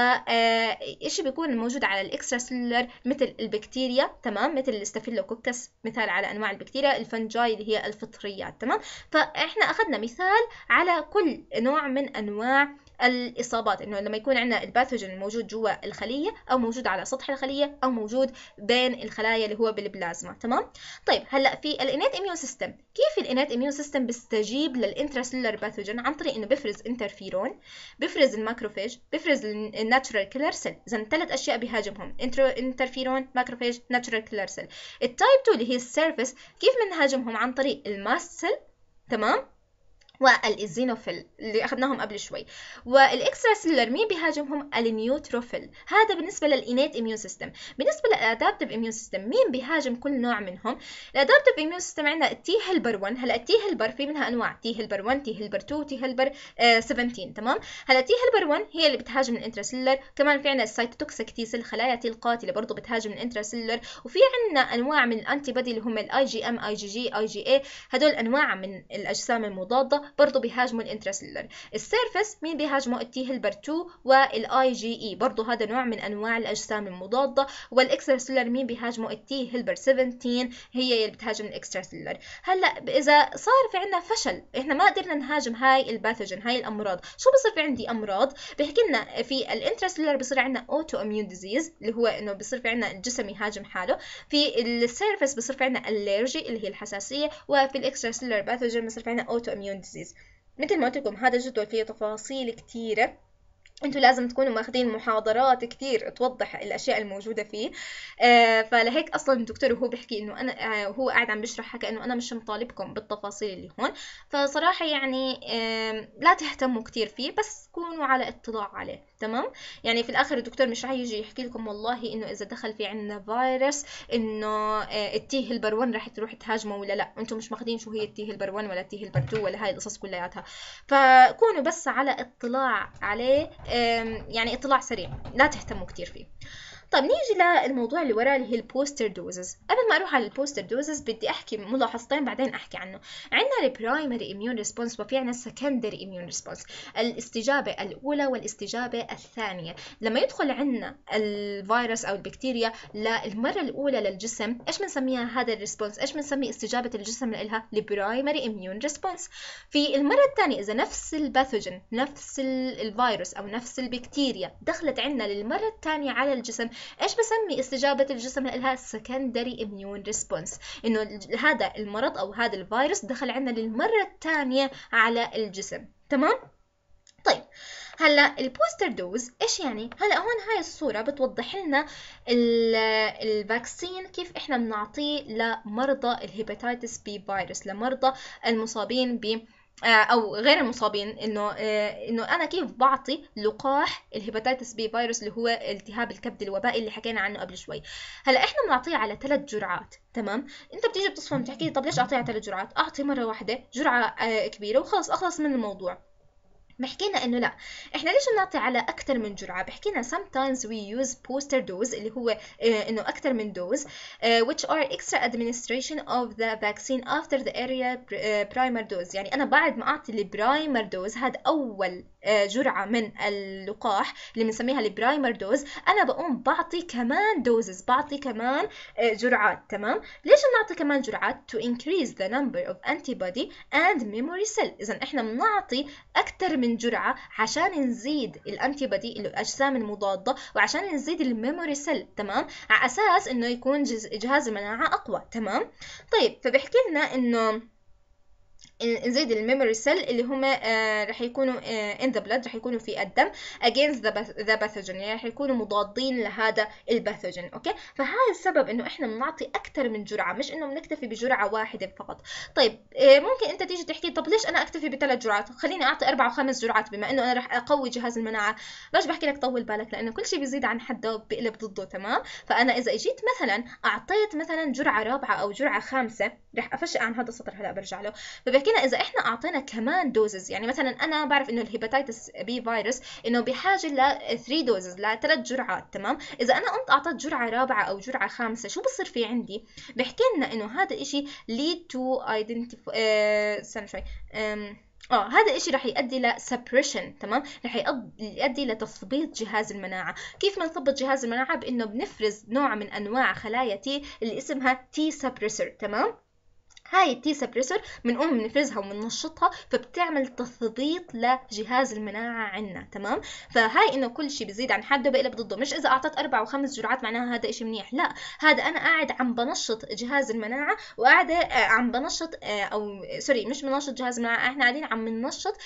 وإيش بيكون موجود على الإكسترا سيلر مثل البكتيريا. تمام. مثل الاستافيلوكوكس، مثال على انواع البكتيريا. الفنجاي اللي هي الفطريات. تمام. فاحنا اخذنا مثال على كل نوع من انواع الإصابات، إنه لما يكون عندنا الباثوجين موجود جوا الخلية أو موجود على سطح الخلية أو موجود بين الخلايا اللي هو بالبلازما. تمام. طيب هلا في الإنات إميون سيستم، كيف الإنات إميون سيستم بيستجيب للإنتراسيلر باثوجين؟ عن طريق إنه بيفرز انترفيرون، بيفرز الماكروفاج، بيفرز الناتشورال كيلر سيل. إذا 3 أشياء بيهاجمهم: انترفيرون، ماكروفاج، ناتشورال كيلر سيل. التايب 2 اللي هي السيرفس، كيف بنهاجمهم؟ عن طريق الماست سيل. تمام. والإزينوفيل اللي أخذناهم قبل شوي. والإكسترا سيلر مين بيهاجمهم؟ النيوتروفيل. هذا بالنسبة للإنات إميون سيستم. بالنسبة للأدابتيف إميون سيستم مين بيهاجم كل نوع منهم؟ الأدابتيف إميون سيستم عندنا التي هيلبر 1. هلا التي هيلبر في منها أنواع: تي هيلبر 1، تي هيلبر 2، تي هيلبر 17. تمام. هلا تي هيلبر 1 هي اللي بتهاجم الانترا سيلر. كمان في عندنا السيتوتوكسيك تي سيل، خلايا تي القاتلة برضه بتهاجم الانترا سيلر. وفي عندنا أنواع من الأنتي بودي اللي هم الاي جي ام، اي جي جي، اي جي اي. هدول أنواع من الأجسام المضادة برضه بيهاجموا الانتراسيلر. السيرفس مين بيهاجموا؟ التي هيلبر 2 والاي جي اي، برضه هذا نوع من انواع الاجسام المضاده. والاكستراسيلر مين بيهاجموا؟ التي هيلبر 17 هي اللي بتهاجم الاكستراسيلر. هلا اذا صار في عندنا فشل، احنا ما قدرنا نهاجم هاي الباثوجين، هاي الامراض، شو بصير في عندي؟ امراض بحكي لنا في الانتراسيلر بصير عندنا اوتو اميون ديزيز اللي هو انه بصير في عندنا الجسم يهاجم حاله. في السيرفس بصير في عندنا الرجي اللي هي الحساسيه. وفي الاكستراسيلر باثوجين بصير في عندنا اوتو اميون ديزيز. مثل ما قلت لكم هذا الجدول فيه تفاصيل كتيرة، انتوا لازم تكونوا ماخذين محاضرات كتير توضح الاشياء الموجوده فيه. فلهيك اصلا الدكتور وهو بيحكي انه انا وهو قاعد عم بيشرح حكى انه انا مش مطالبكم بالتفاصيل اللي هون. فصراحه يعني لا تهتموا كتير فيه، بس كونوا على اطلاع عليه. تمام. يعني في الاخر الدكتور مش راح يجي يحكي لكم والله انه اذا دخل في عندنا فيروس انه التي هيلبر 1 راح تروح تهاجمه ولا لا. انتم مش ماخذين شو هي التي هيلبر 1 ولا التي هيلبر 2 ولا هاي القصص كلياتها. فكونوا بس على اطلاع عليه، يعني اطلاع سريع، لا تهتموا كتير فيه. طيب نيجي للموضوع اللي وراه اللي هي البوستر دوزز. قبل ما اروح على البوستر دوزز بدي احكي ملاحظتين بعدين احكي عنه. عندنا البرايمري اميون ريسبونس وفي عندنا السكندري اميون ريسبونس، الاستجابه الاولى والاستجابه الثانيه. لما يدخل عندنا الفيروس او البكتيريا للمره الاولى للجسم، ايش بنسميها هذا الريسبونس؟ ايش بنسمي استجابه الجسم لها؟ البرايمري اميون ريسبونس. في المره الثانيه اذا نفس الباثوجين، نفس الفيروس او نفس البكتيريا دخلت عندنا للمره الثانيه على الجسم، ايش بسمي استجابة الجسم لها؟ secondary immune response. انه هذا المرض او هذا الفيروس دخل عندنا للمرة الثانية على الجسم. تمام. طيب هلا البوستر دوز ايش يعني؟ هلا هون هاي الصورة بتوضح لنا الفاكسين كيف احنا بنعطيه لمرضى الهيباتيتس بي فيروس، لمرضى المصابين ب او غير المصابين، انه انا كيف بعطي لقاح الهيباتيتس بي فيروس اللي هو التهاب الكبد الوبائي اللي حكينا عنه قبل شوي. هلا احنا بنعطيه على 3 جرعات، تمام؟ انت بتيجي بتصفن بتحكي لي طب ليش اعطيه على 3 جرعات؟ اعطي مره واحده جرعه كبيره وخلص اخلص من الموضوع. بحكينا انه لا، احنا ليش بنعطي على اكثر من جرعه؟ بحكينا sometimes we use booster dose اللي هو انه اكثر من دوز which are extra administration of the vaccine after the area primer dose. يعني انا بعد ما اعطي البرايمر دوز، هذا اول جرعه من اللقاح اللي بنسميها البرايمر دوز، انا بقوم بعطي كمان دوزز، بعطي كمان جرعات، تمام؟ ليش بنعطي كمان جرعات؟ to increase the number of antibody and memory cell. اذا احنا بنعطي اكثر من جرعه عشان نزيد الانتي بودي الاجسام المضاده، وعشان نزيد الميموري سيل، تمام؟ على اساس انه يكون جهاز المناعه اقوى، تمام؟ طيب فبحكي لنا انه نزيد الميموري سيل اللي هم رح يكونوا in the blood، رح يكونوا في الدم against the pathogen، يعني رح يكونوا مضادين لهذا الباثوجين. اوكي، فهذا السبب انه احنا بنعطي اكثر من جرعه، مش انه بنكتفي بجرعه واحده فقط. طيب ممكن انت تيجي تحكي طب ليش انا اكتفي ب3 جرعات؟ خليني اعطي 4 و5 جرعات بما انه انا رح اقوي جهاز المناعه. باش بحكي لك طول بالك، لانه كل شيء بيزيد عن حده بيقلب ضده، تمام؟ فانا اذا اجيت مثلا اعطيت مثلا جرعه رابعه او جرعه خامسه، رح افشق عن هذا السطر هلا برجع له. فبحكي لنا اذا احنا اعطينا كمان دوزز، يعني مثلا انا بعرف انه الهيباتيتس بي فيروس انه بحاجه ل 3 دوزز، ل3 جرعات، تمام؟ اذا انا قمت اعطيت جرعه رابعه او جرعه خامسه، شو بصير في عندي؟ بحكي لنا انه هذا الشيء lead to identify استنى شوي هذا الشيء رح يؤدي ل suppression، تمام؟ رح يؤدي لتثبيط جهاز المناعة. كيف بنثبط جهاز المناعة؟ بانه بنفرز نوع من انواع خلايا تي اللي اسمها تي سبريسر، تمام؟ هاي التي سبريسر بنقوم بنفرزها وبننشطها، فبتعمل تثبيط لجهاز المناعة عندنا، تمام؟ فهاي انه كل شيء بيزيد عن حده بيقلب ضده، مش اذا اعطيت 4 و5 جرعات معناها هذا اشي منيح، لا، هذا انا قاعد عم بنشط جهاز المناعة، وقاعدة عم بنشط او سوري مش بنشط جهاز المناعة، احنا قاعدين عم بننشط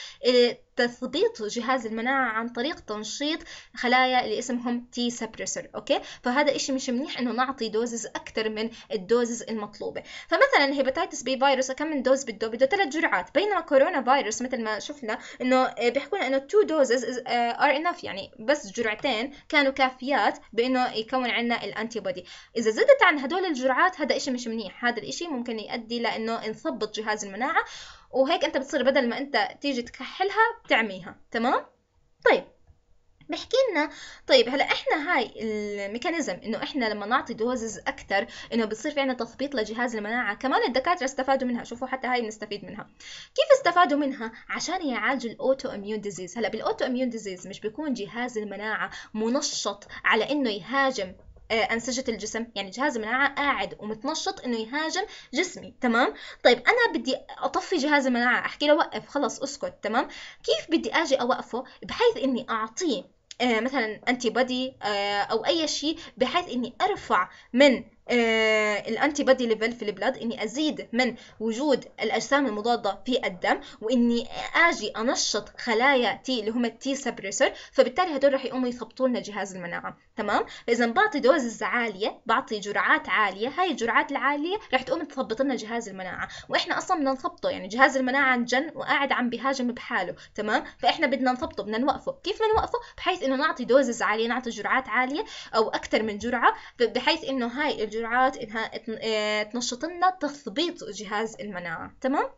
تثبيط جهاز المناعة عن طريق تنشيط خلايا اللي اسمهم تي سبريسر. اوكي، فهذا اشي مش منيح انه نعطي دوزز اكثر من الدوزز المطلوبة. فمثلا هيباتيتس بي فيروس كم من دوز بده 3 جرعات، بينما كورونا فيروس مثل ما شفنا انه بيحكوا لنا انه 2 دوزز ار انف، يعني بس جرعتين كانوا كافيات بانه يكون عندنا الانتي بودي. اذا زدت عن هدول الجرعات هذا اشي مش منيح، هذا الاشي ممكن يؤدي لانه نثبط جهاز المناعة، وهيك انت بتصير بدل ما انت تيجي تكحلها بتعميها، تمام؟ طيب بحكي لنا طيب هلا احنا هاي الميكانيزم انه احنا لما نعطي دوزز اكثر انه بصير في عنا تثبيط لجهاز المناعه، كمان الدكاتره استفادوا منها. شوفوا حتى هاي بنستفيد منها. كيف استفادوا منها؟ عشان يعالجوا الاوتو اميون ديزيز. هلا بالاوتو اميون ديزيز مش بيكون جهاز المناعه منشط على انه يهاجم أنسجة الجسم، يعني جهاز المناعة قاعد ومتنشط إنه يهاجم جسمي، تمام؟ طيب أنا بدي أطفي جهاز المناعة، أحكي له وقف خلص أسكت، تمام؟ كيف بدي أجي أوقفه؟ بحيث إني أعطيه مثلا انتي بودي او اي شيء، بحيث اني ارفع من الانتي بودي ليفل في البلد، اني ازيد من وجود الاجسام المضاده في الدم، واني اجي انشط خلايا تي اللي هم التي سبريسر، فبالتالي هدول رح يقوموا يثبطوا لنا جهاز المناعه، تمام؟ فاذا بعطي دوزز عاليه، بعطي جرعات عاليه، هاي الجرعات العاليه رح تقوم تثبط لنا جهاز المناعه، واحنا اصلا بدنا نثبطه، يعني جهاز المناعه انجن وقاعد عم بيهاجم بحاله، تمام؟ فاحنا بدنا نثبطه، بدنا نوقفه. كيف بدنا نوقفه؟ بحيث انه نعطي دوزز عاليه، نعطي جرعات عاليه او اكثر من جرعه، بحيث انه هاي الجرعات انها تنشط لنا تثبيط جهاز المناعه، تمام؟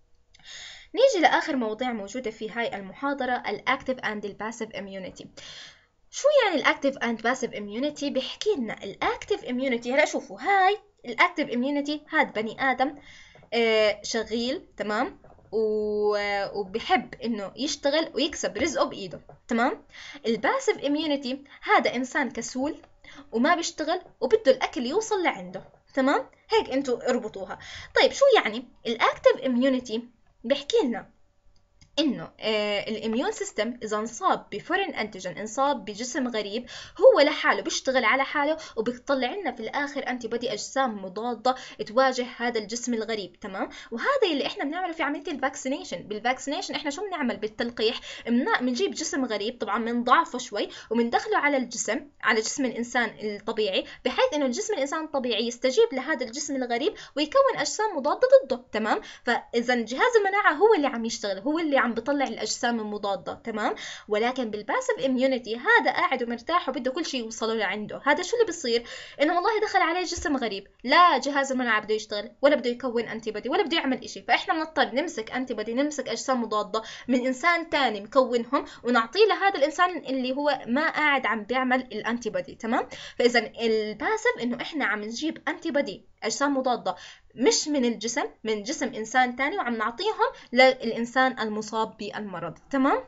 نيجي لاخر مواضيع موجوده في هاي المحاضره، الاكتيف اند الباسيف اميونيتي. شو يعني الاكتيف اند باسيف اميونيتي؟ بيحكي لنا الاكتيف اميونيتي، هلا شوفوا هاي الاكتيف اميونيتي، هاد بني ادم شغيل، تمام؟ وبحب انه يشتغل ويكسب رزقه بايده، تمام؟ الباسيف اميونيتي هذا انسان كسول وما بيشتغل وبده الاكل يوصل لعنده، تمام؟ هيك انتوا اربطوها. طيب شو يعني الاكتيف اميونيتي؟ بحكي لنا انه الاميون سيستم اذا انصاب بفورين انتيجين، انصاب بجسم غريب، هو لحاله بيشتغل على حاله وبيطلع لنا في الاخر انتي بودي، اجسام مضاده تواجه هذا الجسم الغريب. تمام. وهذا اللي احنا بنعمله في عمليه الفاكسينيشن. بالفاكسينيشن احنا شو بنعمل بالتلقيح؟ بنجيب جسم غريب، طبعا بنضعفه شوي وبندخله على الجسم، على جسم الانسان الطبيعي، بحيث انه الجسم الانسان الطبيعي يستجيب لهذا الجسم الغريب ويكون اجسام مضاده ضده. تمام. فاذا جهاز المناعه هو اللي عم يشتغل، هو اللي عم بيطلع الاجسام المضاده. تمام. ولكن بالباسف اميونيتي هذا قاعد ومرتاح وبده كل شيء يوصله لعنده. هذا شو اللي بيصير؟ انه والله دخل عليه جسم غريب، لا جهاز المناعه بده يشتغل ولا بده يكون انتي بودي ولا بده يعمل شيء، فاحنا بنضطر نمسك انتي بودي، نمسك اجسام مضاده من انسان ثاني مكونهم ونعطيه لهذا الانسان اللي هو ما قاعد عم بيعمل الانتي بودي. تمام. فاذا الباسف انه احنا عم نجيب انتي بودي، اجسام مضاده مش من الجسم، من جسم انسان ثاني، وعم نعطيهم للانسان المصاب بالمرض. تمام.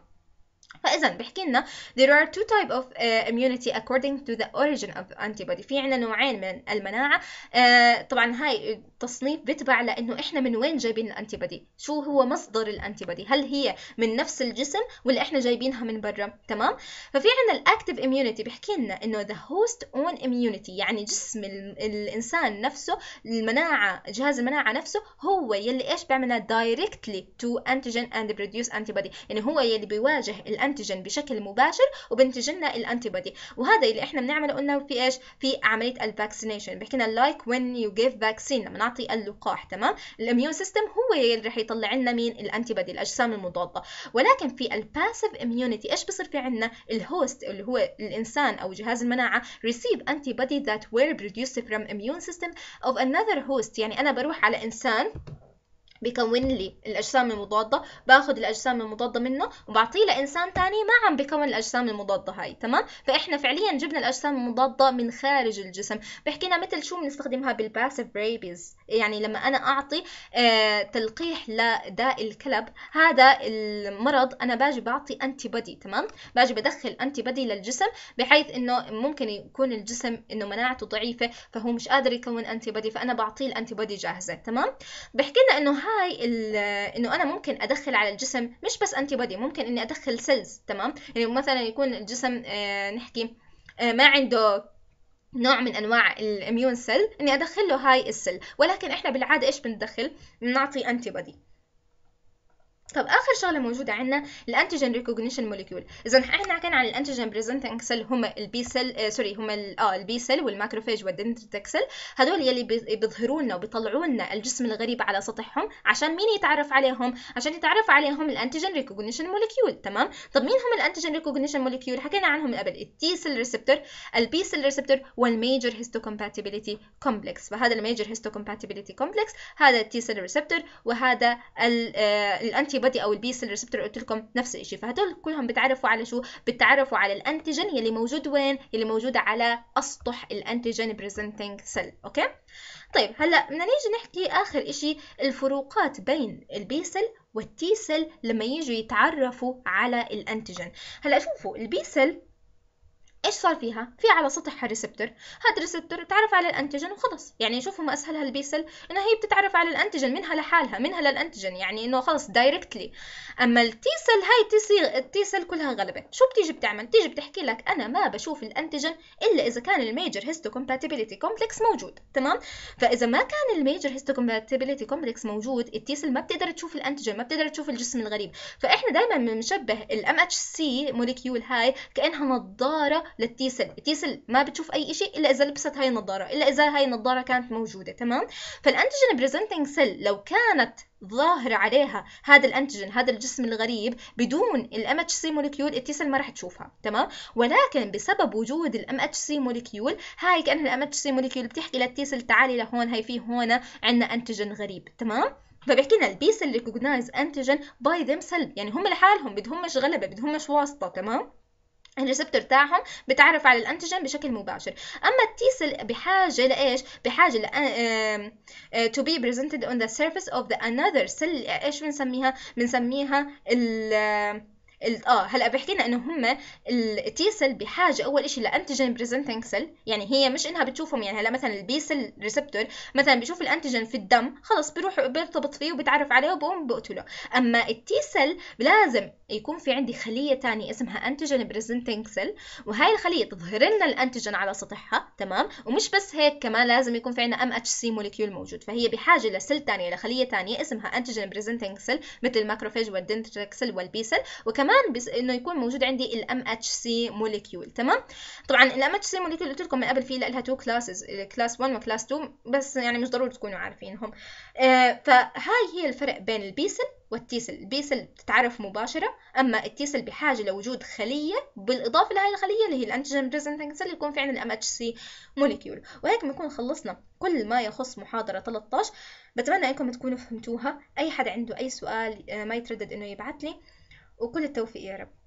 فإذا بحكي لنا there are two type of immunity according to the origin of antibody. في عنا نوعين من المناعة. طبعا هاي التصنيف بتبع لأنه إحنا من وين جايبين الأنتيبودي، شو هو مصدر الأنتيبودي، هل هي من نفس الجسم ولا إحنا جايبينها من برا. تمام. ففي عنا الأكتيف immunity بحكي لنا إنه the host own immunity، يعني جسم الإنسان نفسه، المناعة، جهاز المناعة نفسه هو يلي إيش بيعملها directly to antigen and produce antibody، يعني هو يلي بيواجه الانتيجين بشكل مباشر وبنتج لنا الانتيبودي. وهذا اللي احنا بنعمله قلنا في ايش؟ في عمليه الفاكسينيشن. بحكينا لايك وين يو جيف فاكسين، لما نعطي اللقاح. تمام. الاميون سيستم هو اللي رح يطلع لنا مين؟ الانتيبودي، الاجسام المضاده. ولكن في الباسيف اميونيتي ايش بصير في عندنا؟ الهوست اللي هو الانسان او جهاز المناعه receive antibody that were produced from immune system of another host. يعني انا بروح على انسان بيكون لي الاجسام المضاده، باخذ الاجسام المضاده منه وبعطيه لانسان ثاني ما عم بيكون الاجسام المضاده هاي. تمام. فاحنا فعليا جبنا الاجسام المضاده من خارج الجسم. بحكينا مثل شو بنستخدمها بالباسيف ريبيز، يعني لما انا اعطي تلقيح لداء الكلب، هذا المرض انا باجي بعطي انتي بودي. تمام. باجي بدخل انتي بودي للجسم بحيث انه ممكن يكون الجسم انه مناعته ضعيفه فهو مش قادر يكون انتي بودي، فانا بعطيه الانتي بودي جاهزه. تمام. بحكي لنا انه هاي انه انا ممكن ادخل على الجسم مش بس انتي بودي، ممكن اني ادخل سيلز. تمام. يعني مثلا يكون الجسم نحكي ما عنده نوع من انواع الاميون سيل، اني ادخل له هاي السيل. ولكن احنا بالعاده ايش بندخل؟ بنعطي انتي بودي. طب اخر شغله موجوده عندنا الانتيجين ريكوجنيشن موليكيول. اذا احنا حكينا عن الانتيجين بريزنتنج سيل، هم البي سيل، هم البي سيل والماكروفاج والدندريتك سيل. هدول يلي بيظهروا لنا وبيطلعوا لنا الجسم الغريب على سطحهم. عشان مين يتعرف عليهم؟ عشان يتعرف عليهم الانتيجين ريكوجنيشن موليكيول. تمام. طب مين هم الانتيجين ريكوجنيشن موليكيول؟ حكينا عنهم قبل، التي سيل ريسبتور، البي سيل ريسبتور، والميجر هيستوكومباتيبيليتي كومبلكس. فهذا الميجر هيستوكومباتيبيليتي كومبلكس، هذا التي سيل ريسبتور، وهذا الانتي بودي او البي سيل ريسبتور. قلت لكم نفس الشيء. فهدول كلهم بتعرفوا على شو؟ بتعرفوا على الانتيجين يلي موجود وين؟ يلي موجود على اسطح الانتيجين بريزنتنج سيل. اوكي. طيب هلا بدنا نيجي نحكي اخر شيء الفروقات بين البي سيل والتي سيل لما يجوا يتعرفوا على الانتيجين. هلا شوفوا البي سيل ايش صار فيها؟ في على سطحها ريسبتور، هذا الريسبتور تعرف على الانتيجين وخلص. يعني شوفوا ما اسهلها البي سيل، انها هي بتتعرف على الانتيجين منها لحالها، منها للانتيجين، يعني انه خلص دايركتلي. اما التي سيل هاي التي سيل كلها غلبه. شو بتيجي بتعمل؟ بتيجي بتحكي لك انا ما بشوف الانتيجين الا اذا كان الميجر هيستوكومباتيبيليتي كومبلكس موجود. تمام. فاذا ما كان الميجر هيستوكومباتيبيليتي كومبلكس موجود، التي سيل ما بتقدر تشوف الانتيجين، ما بتقدر تشوف الجسم الغريب. فاحنا دائما بنشبه الام اتش سي موليكيول هاي كانها نظاره للتي سيل. التي سيل ما بتشوف اي شيء الا اذا لبست هاي النظاره، الا اذا هاي النظاره كانت موجوده. تمام. فالانتيجين بريزنتنج سيل لو كانت ظاهر عليها هذا الانتيجين، هذا الجسم الغريب، بدون الام اتش سي موليكيول التي سيل ما راح تشوفها. تمام. ولكن بسبب وجود الام اتش سي موليكيول، هاي كانها الام اتش سي موليكيول بتحكي للتي سيل تعالي لهون، هاي في هون عندنا انتيجين غريب. تمام. فبحكي لنا البي سيل ريكوجنايز انتيجين باي ذيم سيل، يعني هم لحالهم، بدهمش غلبه، بدهمش واسطه. تمام. الريسبتور تاعهم بتعرف على الانتيجين بشكل مباشر. اما التي سيل بحاجه لايش؟ بحاجه to be presented on the surface of the another cell. ايش بنسميها؟ بنسميها هلا بحكي لنا انه هم التي سيل بحاجه اول شيء لانتيجين بريزنتنج سيل، يعني هي مش انها بتشوفهم، يعني هلا مثلا البي سيل ريسبتور مثلا بيشوف الانتيجين في الدم خلص بيروح بيرتبط فيه وبيتعرف عليه وبقوم بقتله. اما التي سيل لازم يكون في عندي خليه تانية اسمها انتيجين بريزنتنج سيل، وهاي الخليه تظهر لنا الانتيجين على سطحها، تمام. ومش بس هيك، كمان لازم يكون في عندنا ام اتش سي موليكيول موجود، فهي بحاجه لسيل تانية، لخليه تانية اسمها انتيجين بريزنتنج سيل مثل الماكروفاج والدندريتك سيل والبي سيل، وكمان بس انه يكون موجود عندي الام اتش سي موليكيول، تمام. طبعا الام اتش سي موليكيول قلت لكم من قبل في لها تو كلاسز، كلاس 1 وكلاس 2، بس يعني مش ضروري تكونوا عارفينهم. فهاي هي الفرق بين البي سيل والتي سيل. البي سيل بتتعرف مباشره، اما التي سيل بحاجه لوجود خليه بالاضافه لهي الخليه اللي هي الانتيجين بريزنتنج سيل يكون في عندنا الام اتش سي موليكيول. وهيك بنكون خلصنا كل ما يخص محاضره 13. بتمنى انكم تكونوا فهمتوها. اي حدا عنده اي سؤال ما يتردد انه يبعث لي، وكل التوفيق يا رب.